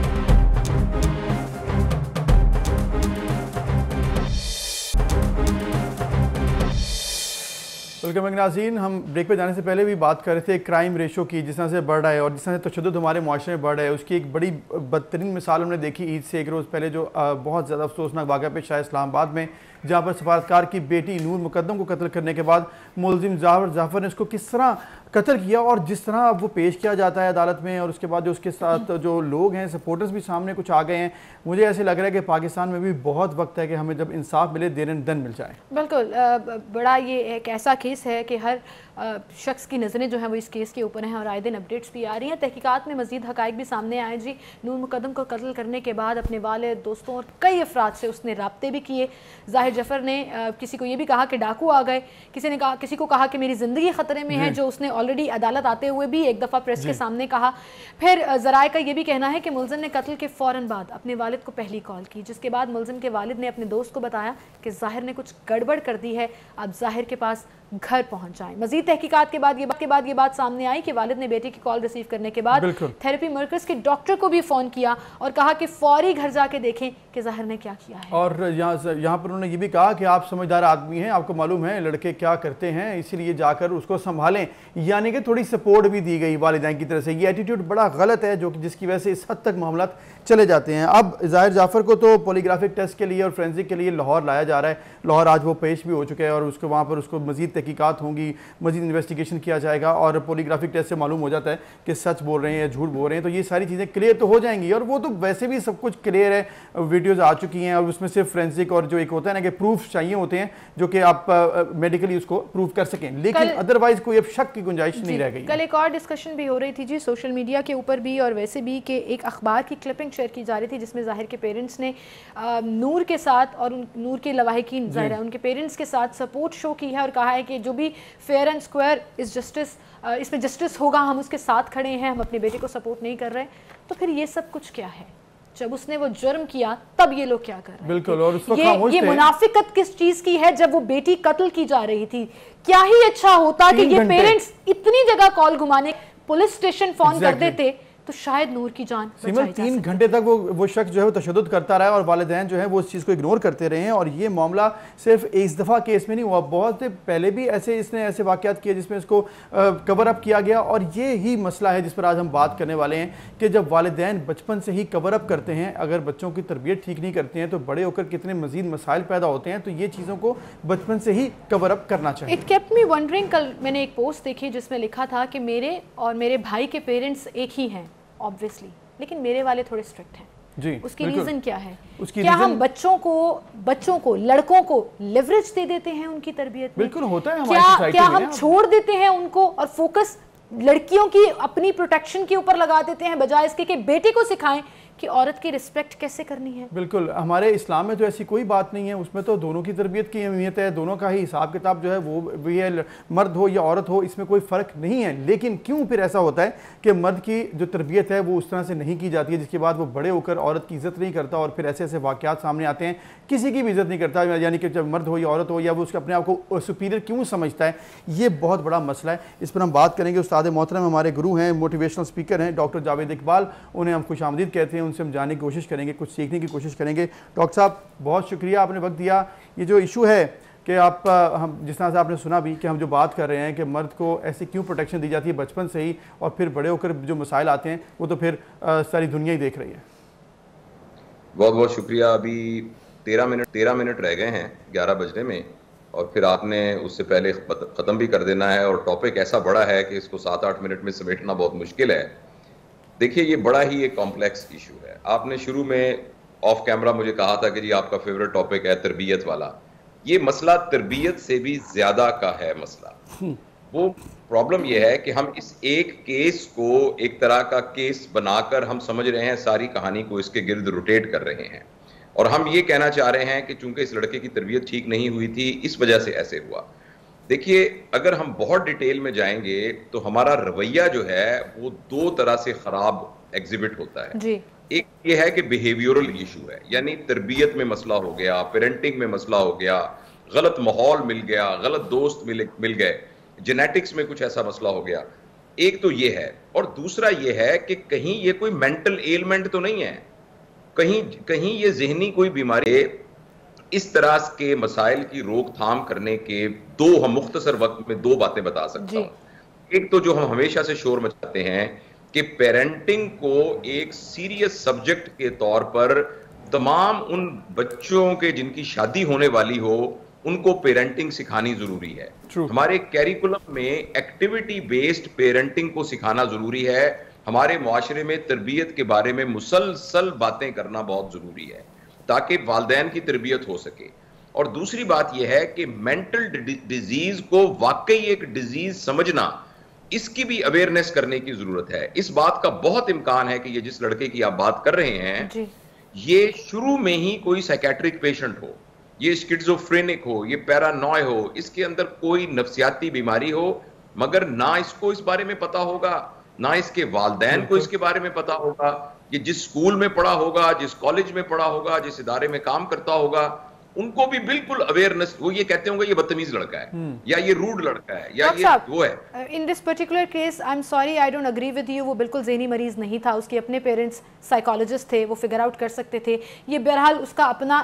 वेलकम नाज़रीन, हम ब्रेक पे जाने से पहले भी बात कर रहे थे क्राइम रेशो की, जिस तरह से बढ़ रहा है और जिस तरह से तशद्दुद हमारे माशरे में बढ़ रहा है, उसकी एक बड़ी बदतरीन मिसाल हमने देखी ईद से एक रोज़ पहले, जो बहुत ज़्यादा अफसोसनाक वाक़या पेश आया इस्लामाबाद में, जहाँ पर सफारतकार की बेटी नूर मुकद्दम को कत्ल करने के बाद मुलजिम जाफर जाफर ने उसको किस तरह कत्ल किया और जिस तरह वो पेश किया जाता है अदालत में, और उसके बाद जो उसके साथ जो लोग हैं, सपोर्टर्स भी सामने कुछ आ गए हैं। मुझे ऐसे लग रहा है कि पाकिस्तान में भी बहुत वक्त है कि हमें जब इंसाफ मिले, देर एंड दन मिल जाए। बिल्कुल, बड़ा ये एक ऐसा केस है कि हर शख्स की नज़रें जो हैं वो इस केस के ऊपर हैं और आए दिन अपडेट्स भी आ रही हैं। तहकीकात में मज़ीद हक़ाइक़ भी सामने आए जी। नूर मुकद्दम को कत्ल करने के बाद अपने वालिद, दोस्तों और कई अफराद से उसने राब्ते भी किए। ज़ाहिर जफ़र ने आ, किसी को ये भी कहा कि डाकू आ गए, किसी ने कहा किसी को कहा कि मेरी ज़िंदगी ख़तरे में है, जो उसने ऑलरेडी अदालत आते हुए भी एक दफ़ा प्रेस के सामने कहा। फिर ज़राए का ये भी कहना है कि मुलज़िम ने कत्ल के फ़ौरन बाद अपने वालिद को पहली कॉल की, जिसके बाद मुलज़िम के वालिद ने अपने दोस्त को बताया कि ज़ाहिर ने कुछ गड़बड़ कर दी है, अब ज़ाहिर के पास घर पहुंच जाएं। मजीद तहकीकात के बाद ये बात के बाद ये बात सामने आई कि वालिद ने बेटे की कॉल रिसीव करने के बाद थेरेपी मरकज के डॉक्टर को भी फ़ोन किया और कहा कि फौरी घर जाके देखें कि ज़ाहिर ने क्या किया है। और यहाँ यहाँ पर उन्होंने ये भी कहा कि आप समझदार आदमी हैं, आपको मालूम है लड़के क्या करते हैं, इसीलिए जाकर उसको संभालें। यानी कि थोड़ी सपोर्ट भी दी गई वालिदैन की तरफ से। ये एटीट्यूड बड़ा गलत है, जो कि जिसकी वजह से इस हद तक मामला चले जाते हैं। अब ज़ाहिर जाफ़र को तो पॉलीग्राफिक टेस्ट के लिए और फोरेंसिक के लिए लाहौर लाया जा रहा है। लाहौर आज वो पेश भी हो चुका है और उसको वहाँ पर उसको मज़ीद तहकीकात होंगी, मज़ीद इन्वेस्टिगेशन किया जाएगा और पॉलीग्राफिक टेस्ट से मालूम हो जाता है कि सच बोल रहे हैं या झूठ बोल रहे हैं, तो ये सारी चीज़ें क्लियर तो हो जाएंगी। और वो तो वैसे भी सब कुछ क्लियर है, वीडियोज़ आ चुकी हैं और उसमें सिर्फ फोरेंसिक और जो एक होता है ना कि प्रूफ चाहिए होते हैं, जो कि आप मेडिकली उसको प्रूव कर सकें, लेकिन अदरवाइज कोई अब शक की गुंजाइश नहीं रह गई। कल एक और डिस्कशन भी हो रही थी जी सोशल मीडिया के ऊपर भी और वैसे भी, कि एक अखबार की क्लिपिंग शेयर की जा रही थी जिसमें ज़ाहिर के पेरेंट्स ने आ, नूर के साथ और उन, नूर के लवाहिकीन ज़ाहिर है उनके पेरेंट्स के साथ सपोर्ट शो की है और कहा है कि जो भी फेयर एंड स्क्वायर इस जस्टिस इसमें जस्टिस होगा, हम उसके साथ खड़े हैं, हम अपने बेटे को सपोर्ट नहीं कर रहे। तो फिर ये सब कुछ क्या है? जब उसने वो जुर्म किया तब ये लोग क्या कर रहे हैं? बिल्कुल, और उस वक्त ये, ये मुनाफिकत किस चीज की है? जब वो बेटी कत्ल की जा रही थी, क्या ही अच्छा होता कि ये पेरेंट्स इतनी जगह कॉल घुमाने पुलिस स्टेशन फोन कर देते तो शायद नूर की जान बचाई जा सकती। तीन घंटे तक वो वो शख्स जो है वो तशद्दुद करता रहा और वालिदैन जो है वो इस चीज़ को इग्नोर करते रहे हैं। और ये मामला सिर्फ इस दफ़ा केस में नहीं हुआ, बहुत से पहले भी ऐसे इसने ऐसे वाक़यात किए जिसमें इसको कवर अप किया गया। और ये ही मसला है जिस पर आज हम बात करने वाले हैं कि जब वालिदैन बचपन से ही कवर अप करते हैं, अगर बच्चों की तरबियत ठीक नहीं करते हैं तो बड़े होकर कितने मजीद मसाइल पैदा होते हैं। तो ये चीज़ों को बचपन से ही कवर अप करना चाहिए। इट केप्ट मी वंडरिंग, कल मैंने एक पोस्ट देखी जिसमें लिखा था कि मेरे और मेरे भाई के पेरेंट्स एक ही हैं ऑब्वियसली, लेकिन मेरे वाले थोड़े स्ट्रिक्ट हैं जी। उसकी रीजन क्या है? उसकी क्या हम बच्चों को बच्चों को लड़कों को लिवरेज दे देते हैं उनकी तरबियत में? बिल्कुल होता है हमारी सोसाइटी में। क्या हम छोड़ देते हैं उनको और फोकस लड़कियों की अपनी प्रोटेक्शन के ऊपर लगा देते हैं, बजाय इसके कि बेटे को सिखाएं कि औरत की रिस्पेक्ट कैसे करनी है? बिल्कुल, हमारे इस्लाम में तो ऐसी कोई बात नहीं है, उसमें तो दोनों की तरबियत की अहमियत है, दोनों का ही हिसाब किताब जो है वो भी है, मर्द हो या औरत हो इसमें कोई फ़र्क नहीं है। लेकिन क्यों फिर ऐसा होता है कि मर्द की जो तरबियत है वो उस तरह से नहीं की जाती है, जिसके बाद वो बड़े होकर औरत की इज़्ज़त नहीं करता और फिर ऐसे ऐसे वाक़यात सामने आते हैं, किसी की भी इज़्ज़त नहीं करता, यानी कि जब मर्द हो या औरत हो, या वो उसके अपने आप को सुपीरियर क्यों समझता है, ये बहुत बड़ा मसला है। इस पर हम बात करेंगे। उस्ताद मोहतरम हमारे गुरु हैं, मोटिवेशनल स्पीकर हैं, डॉक्टर जावेद इकबाल, उन्हें हम खुश आमदीद कहते हैं, उनसे हम जानने की कोशिश करेंगे, कुछ सीखने की कोशिश करेंगे। डॉक्टर साहब बहुत शुक्रिया, आपने वक्त दिया। ये जो इशू है कि आप हम जिस तरह से आपने सुना भी कि हम जो बात कर रहे हैं कि मर्द को ऐसी क्यों प्रोटेक्शन दी जाती है बचपन से ही, और फिर बड़े होकर जो मसाइल आते हैं वो तो फिर आ, सारी दुनिया ही देख रही है। बहुत बहुत शुक्रिया। अभी तेरह मिनट तेरह मिनट रह गए हैं ग्यारह बजने में, और फिर आपने उससे पहले ख़त्म भी कर देना है, और टॉपिक ऐसा बड़ा है कि इसको सात आठ मिनट में समेटना बहुत मुश्किल है। देखिए, ये बड़ा ही एक कॉम्प्लेक्स इशू है। आपने शुरू में ऑफ कैमरा मुझे कहा था कि जी आपका फेवरेट टॉपिक है तरबियत वाला। ये मसला तरबियत से भी ज्यादा का है मसला। वो प्रॉब्लम ये है कि हम इस एक केस को एक तरह का केस बनाकर हम समझ रहे हैं, सारी कहानी को इसके गिर्द रोटेट कर रहे हैं, और हम ये कहना चाह रहे हैं कि चूंकि इस लड़के की तरबियत ठीक नहीं हुई थी इस वजह से ऐसे हुआ। देखिए, अगर हम बहुत डिटेल में जाएंगे तो हमारा रवैया जो है वो दो तरह से खराब एग्जिबिट होता है जी। एक ये है कि बिहेवियरल इशू है, यानी तरबियत में मसला हो गया, पेरेंटिंग में मसला हो गया, गलत माहौल मिल गया, गलत दोस्त मिल मिल गए, जेनेटिक्स में कुछ ऐसा मसला हो गया। एक तो ये है, और दूसरा ये है कि कहीं ये कोई मेंटल एलमेंट तो नहीं है, कहीं कहीं ये जहनी कोई बीमारी। इस तरह के मसाइल की रोकथाम करने के दो हम मुख्तसर वक्त में दो बातें बता सकता हूं। एक तो जो हम हमेशा से शोर मचाते हैं कि पेरेंटिंग को एक सीरियस सब्जेक्ट के तौर पर तमाम उन बच्चों के जिनकी शादी होने वाली हो उनको पेरेंटिंग सिखानी जरूरी है। हमारे कैरिकुलम में एक्टिविटी बेस्ड पेरेंटिंग को सिखाना जरूरी है। हमारे मुआशरे में तरबियत के बारे में मुसलसल बातें करना बहुत जरूरी है ताकि वालिदैन की तरबियत हो सके। और दूसरी बात यह है कि मेंटल डिजीज को वाकई एक डिजीज समझना, इसकी भी अवेयरनेस करने की जरूरत है। इस बात का बहुत इम्कान है कि ये जिस लड़के की आप बात कर रहे हैं जी। ये शुरू में ही कोई साइकेट्रिक पेशेंट हो, ये स्किज़ोफ्रेनिक हो, ये पैरानॉय हो, इसके अंदर कोई नफ्सियाती बीमारी हो, मगर ना इसको इस बारे में पता होगा, ना इसके वालिदैन को इसके बारे में पता होगा। ये जिस स्कूल में पढ़ा होगा, जिस कॉलेज में पढ़ा होगा, जिस इदारे में काम करता होगा, उनको भी बिल्कुल अवेयरनेस, वो ये कहते होंगे ये बदतमीज लड़का है या ये रूड लड़का है या ये वो है। In this particular case I am sorry, I don't agree with you. वो बिल्कुल ज़हनी मरीज नहीं था, उसके अपने पेरेंट्स साइकोलॉजिस्ट थे, वो फिगर आउट कर सकते थे। ये बहरहाल उसका अपना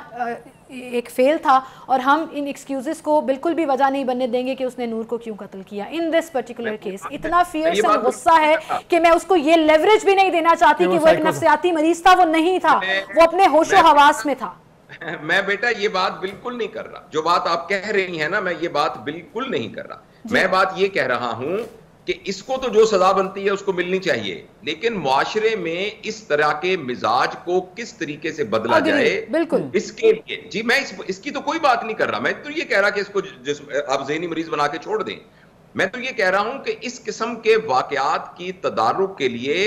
एक फेल था और हम इन एक्सक्यूजेस को बिल्कुल भी वजह नहीं बनने देंगे कि उसने नूर को क्यों कत्ल किया। इन दिस पर्टिकुलर केस इतना फियर्स एंड गुस्सा है कि मैं उसको ये लेवरेज भी नहीं देना चाहती कि वो एक नफ्सियाती मरीज था। वो नहीं था, वो अपने होशो हवास में था। मैं बेटा ये बात बिल्कुल नहीं कर रहा, जो बात आप कह रही हैं ना, मैं ये बात बिल्कुल नहीं कर रहा। मैं बात ये कह रहा हूं कि इसको तो जो सजा बनती है उसको मिलनी चाहिए, लेकिन मुआशरे में इस तरह के मिजाज को किस तरीके से बदला जाए बिल्कुल इसके लिए जी मैं इस, इसकी तो कोई बात नहीं कर रहा। मैं तो ये कह रहा कि इसको जिस, आप ज़हनी मरीज बना के छोड़ दें। मैं तो ये कह रहा हूं कि इस किस्म के वाकयात की तदारुक के लिए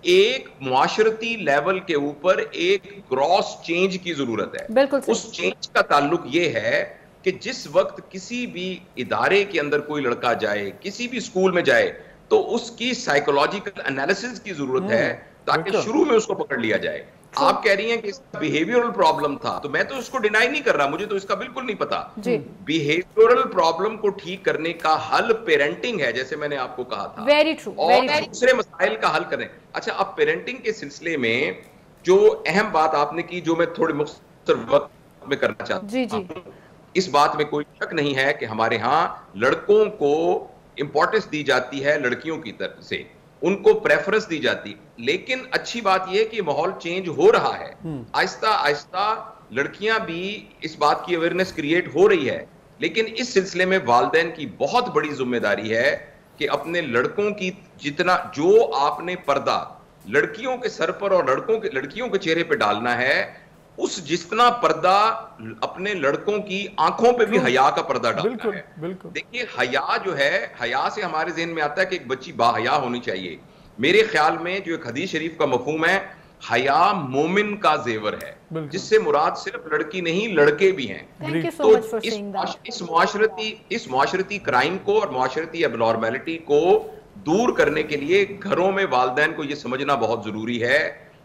एक मुआशरती लेवल के ऊपर एक क्रॉस चेंज की जरूरत है। बिल्कुल उस चेंज का ताल्लुक ये है कि जिस वक्त किसी भी इदारे के अंदर कोई लड़का जाए, किसी भी स्कूल में जाए, तो उसकी साइकोलॉजिकल एनालिसिस की जरूरत है ताकि शुरू में उसको पकड़ लिया जाए। आप कह रही हैं कि इसका बिहेवियरल प्रॉब्लम था, तो मैं तो उसको डिनाई नहीं कर रहा, मुझे तो इसका बिल्कुल नहीं पता। बिहेवियरल प्रॉब्लम को ठीक करने का हल पेरेंटिंग है, जैसे मैंने आपको कहा था। Very true. और दूसरे मसाइल का हल करें। अच्छा, अब पेरेंटिंग के सिलसिले में जो अहम बात आपने की, जो मैं थोड़े मुख्तसर वक्त में करना चाहता हूं, जी जी इस बात में कोई शक नहीं है कि हमारे यहाँ लड़कों को इंपॉर्टेंस दी जाती है, लड़कियों की तरफ से उनको प्रेफरेंस दी जाती। लेकिन अच्छी बात यह कि माहौल चेंज हो रहा है, आहिस्ता आहिस्ता लड़कियां भी इस बात की अवेयरनेस क्रिएट हो रही है। लेकिन इस सिलसिले में वालिदैन की बहुत बड़ी जिम्मेदारी है कि अपने लड़कों की जितना जो आपने पर्दा लड़कियों के सर पर और लड़कों के लड़कियों के चेहरे पे डालना है, उस जितना पर्दा अपने लड़कों की आंखों पे भी हया का पर्दा डालना है। बिल्कुल। देखिए, हया जो है, हया से हमारे ज़हन में आता है कि एक बच्ची बाहया होनी चाहिए। मेरे ख्याल में जो एक हदीस शरीफ का मफहूम है, हया मोमिन का जेवर है, जिससे मुराद सिर्फ लड़की नहीं लड़के भी हैं। तो इस इस मुआशरती इस मुआशरती क्राइम को और मुआशरती एबनॉर्मेलिटी को दूर करने के लिए घरों में वालिदैन को यह समझना बहुत जरूरी है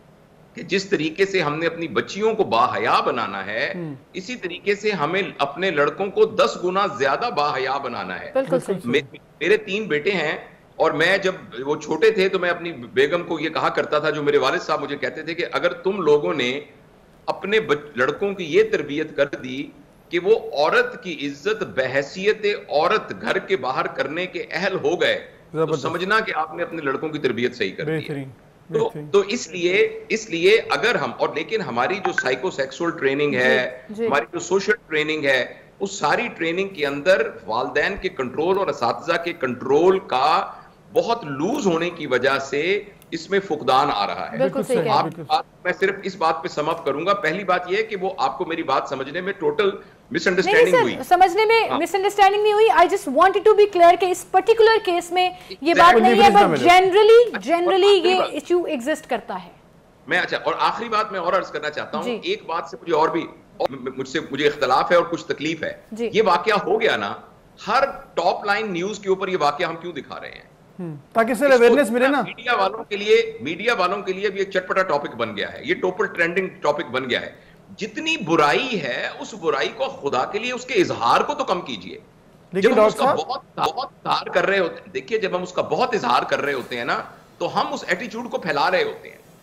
कि जिस तरीके से हमने अपनी बच्चियों को बाहया बनाना है, इसी तरीके से हमें अपने लड़कों को दस गुना ज्यादा बाहया बनाना है। मे, मेरे तीन बेटे हैं और मैं जब वो छोटे थे तो मैं अपनी बेगम को ये कहा करता था, जो मेरे वालिद साहब मुझे कहते थे कि अगर तुम लोगों ने अपने लड़कों की ये तरबियत कर दी कि वो औरत की इज्जत बहैसियत औरत घर के बाहर करने के अहल हो गए, तो समझना कि आपने अपने लड़कों की तरबियत सही कर दी है। तो तो इसलिए इसलिए अगर हम और लेकिन हमारी जो साइकोसेक्सुअल ट्रेनिंग है, हमारी जो सोशल ट्रेनिंग है, उस सारी ट्रेनिंग के अंदर वालिदैन के कंट्रोल और असातिज़ा के कंट्रोल का बहुत लूज होने की वजह से इसमें फुकदान आ रहा है। आप, बात, मैं सिर्फ इस बात पे समअप करूंगा। पहली बात यह है कि वो आपको मेरी बात समझने में टोटल मिसअंडरस्टैंडिंग हुई। समझने में मिसअंडरस्टैंडिंग नहीं हुई। I just wanted to be clear कि इस पर्टिकुलर केस में ये बात नहीं है, बट जनरली जनरली ये इशू एग्जिस्ट करता है। मैं अच्छा और आखिरी बात मैं और अर्ज करना चाहता हूँ, एक बात से मुझे और भी मुझसे मुझे इख्तलाफ है और कुछ तकलीफ है। ये वाकया हो गया ना, हर टॉप लाइन न्यूज के ऊपर ये वाकया हम क्यों दिखा रहे हैं? ताकि सर अवेयरनेस मिले ना। मीडिया वालों के लिए मीडिया वालों के लिए भी एक चटपटा टॉपिक बन गया है, ये टोटल ट्रेंडिंग टॉपिक बन गया है। जितनी बुराई है उस बुराई को खुदा के लिए उसके इजहार को तो कम कीजिए। जब हम उसका बहुत बहुत इजहार कर रहे होते हैं, देखिए जब हम उसका बहुत इजहार कर रहे होते हैं ना, तो हम उस एटीट्यूड को फैला रहे होते हैं।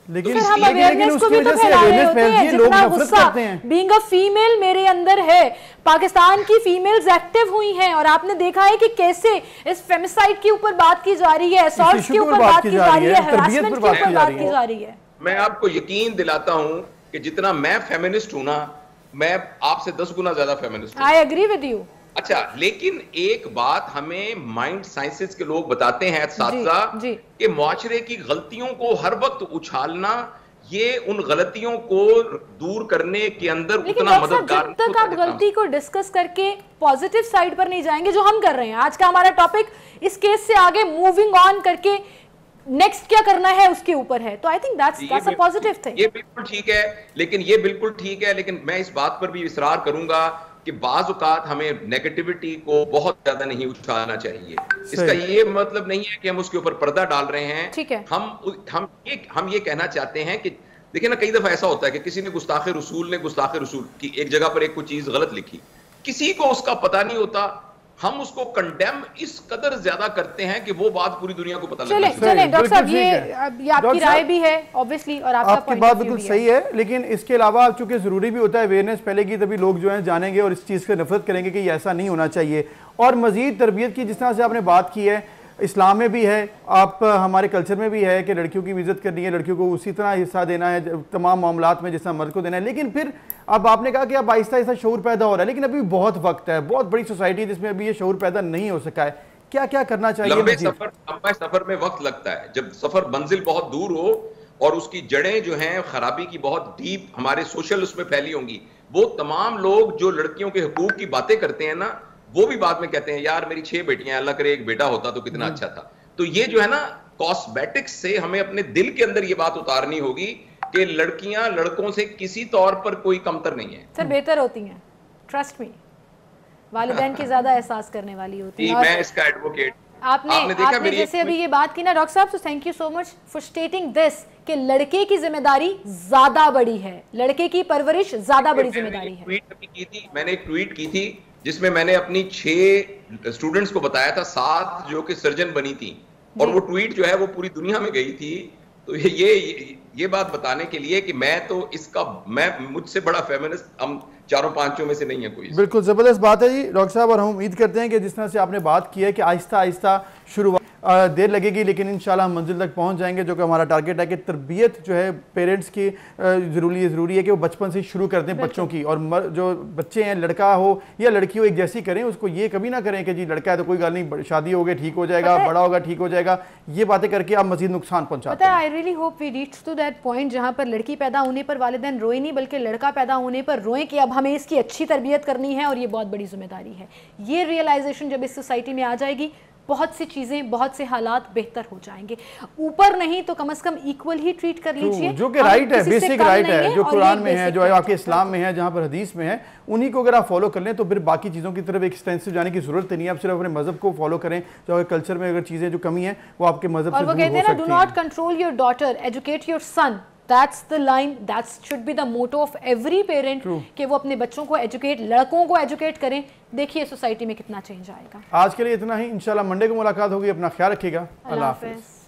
लेकिन फिर हम लेकिन, लेकिन अवेयरनेस को भी तो उसकी वजह से फैला रहे awareness होते फैलती हैं, है, लोग जितना नफरत गुस्सा करते हैं। बीइंग अ फीमेल मेरे अंदर है। पाकिस्तान की फीमेल्स एक्टिव हुई हैं और आपने देखा है कि कैसे इस फेमिसाइड के ऊपर बात की जा रही है, असॉल्ट के ऊपर बात की जा रही है, हरासमेंट के ऊपर बात की जा रही है। मैं आपको यकीन दिलाता हूं कि जितना मैं फेमिनिस्ट हूं ना, मैं आपसे दस गुना ज्यादा फेमिनिस्ट हूं। I agree with you. अच्छा, लेकिन एक बात हमें माइंड साइंसेस के लोग बताते हैं साथसा कि मुआशरे की गलतियों को हर वक्त उछालना, ये उन गलतियों को दूर करने के अंदर उतना मददगार। जब तक आप गलती को डिस्कस करके पॉजिटिव साइड पर नहीं जाएंगे, जो हम कर रहे हैं, आज का हमारा टॉपिक इस केस से आगे मूविंग ऑन करके नेक्स्ट क्या करना है उसके ऊपर है, तो I think that's that's a positive thing. ये बिल्कुल ठीक है, लेकिन ये बिल्कुल ठीक है लेकिन मैं इस बात पर भी इसरार करूंगा कि बाज़ औक़ात हमें नेगेटिविटी को बहुत ज्यादा नहीं उछालना चाहिए। इसका ये मतलब नहीं है कि हम उसके ऊपर पर्दा डाल रहे हैं। ठीक है। हम हम ये हम ये कहना चाहते हैं कि देखिए ना, कई दफा ऐसा होता है कि किसी ने गुस्ताखे रसूल ने गुस्ताखे रसूल की एक जगह पर एक कोई चीज गलत लिखी, किसी को उसका पता नहीं होता, हम उसको कंडेम इस कदर ज्यादा करते हैं कि वो बात पूरी दुनिया को पता लग चले चले डॉक्टर साहब, ये ये आपकी राय भी है ऑब्वियसली और आपका आपकी बात बिल्कुल सही है, लेकिन इसके अलावा चूंकि जरूरी भी होता है अवेयरनेस पहले की, तभी लोग जो है जानेंगे और इस चीज़ से नफरत करेंगे कि ये ऐसा नहीं होना चाहिए। और मजीद तरबियत की जिस तरह से आपने बात की है, इस्लाम में भी है, आप हमारे कल्चर में भी है कि लड़कियों की इज्जत करनी है, लड़कियों को उसी तरह हिस्सा देना है तमाम मामलात में जिस तरह मर्द को देना है। लेकिन फिर अब आपने कहा कि अब आहिस्ता आहिस्ता शऊर पैदा हो रहा है, लेकिन अभी बहुत वक्त है, बहुत बड़ी सोसाइटी जिसमें अभी ये शऊर पैदा नहीं हो सका है। क्या क्या करना चाहिए? लंबे सफर लंबे सफर में वक्त लगता है, जब सफर मंजिल बहुत दूर हो और उसकी जड़ें जो हैं खराबी की बहुत डीप हमारे सोशल उसमें फैली होंगी, वो तमाम लोग जो लड़कियों के हुकूक की बातें करते हैं ना, वो भी बाद में कहते हैं यार मेरी छह बेटियां, अल्लाह करे एक बेटा होता तो कितना अच्छा था। तो ये जो है ना, कॉस्मेटिक्स से हमें अपने दिल के अंदर ये बात उतारनी होगी कि लड़कियां लड़कों से किसी तौर पर कोई कमतर नहीं है। सर बेहतर होती हैं, ट्रस्ट मी, वालिदैन की ज्यादा एहसास करने वाली होती है। मैं इसका एडवोकेट। आपने आपने, देखा आपने जैसे अभी ये बात की ना डॉक्टर साहब, so thank you so much for stating this कि लड़के की जिम्मेदारी ज्यादा बड़ी है, लड़के की परवरिश ज्यादा बड़ी जिम्मेदारी है। ट्वीट की थी मैंने एक ट्वीट की थी जिसमें मैंने अपनी छह स्टूडेंट्स को बताया था, सात जो कि सर्जन बनी थी, और वो ट्वीट जो है वो पूरी दुनिया में गई थी। तो ये ये ये बात बताने के लिए कि मैं तो इसका मैं मुझसे बड़ा फेमिनिस्ट हम चारों पांचों में से नहीं है कोई। बिल्कुल जबरदस्त बात है जी डॉक्टर साहब, और हम उम्मीद करते हैं कि जिस तरह से आपने बात की है कि आहिस्ता आहिस्ता शुरुआत देर लगेगी लेकिन इंशाल्लाह हम मंजिल तक पहुंच जाएंगे, जो कि हमारा टारगेट है कि तरबियत जो है पेरेंट्स की ज़रूरी ज़रूरी है कि वो बचपन से शुरू कर दें बच्चों की, और जो बच्चे हैं लड़का हो या लड़की हो एक जैसी करें, उसको ये कभी ना करें कि जी लड़का है तो कोई गल नहीं, शादी हो गई ठीक हो जाएगा, बड़ा होगा ठीक हो जाएगा, ये बातें करके आप मजीद नुकसान पहुंचाते हैं। I really hope we reach to that point जहां पर लड़की पैदा होने पर वालिदैन रोए नहीं, बल्कि लड़का पैदा होने पर रोए कि अब हमें इसकी अच्छी तरबियत करनी है और ये बहुत बड़ी जिम्मेदारी है। ये रियलाइजेशन जब इस सोसाइटी में आ जाएगी, बहुत सी चीजें, बहुत से हालात बेहतर हो जाएंगे। ऊपर नहीं तो कम से कम इक्वल ही ट्रीट कर लीजिए, जो कि राइट है, बेसिक राइट है, जो कुरान में है, जो आपके इस्लाम में है, जहां पर हदीस में है, उन्हीं को अगर आप फॉलो कर लें तो फिर बाकी चीज़ों की तरफ एक्सटेंसिव जाने की जरूरत नहीं है। आप सिर्फ अपने मजहब को फॉलो करें, जो कल्चर में अगर चीज़ें जो कमी है वो आपके मजहब से दूर हो सकती हैं। और वो कहते हैं ना, do not control your daughter, educate your son. That's the line, that should be the motto of every parent, कि वो अपने बच्चों को एजुकेट, लड़कों को एजुकेट करें। देखिए सोसाइटी में कितना चेंज आएगा। आज के लिए इतना ही, इंशाल्लाह मंडे को मुलाकात होगी, अपना ख्याल रखिएगा, अल्लाह हाफिज़।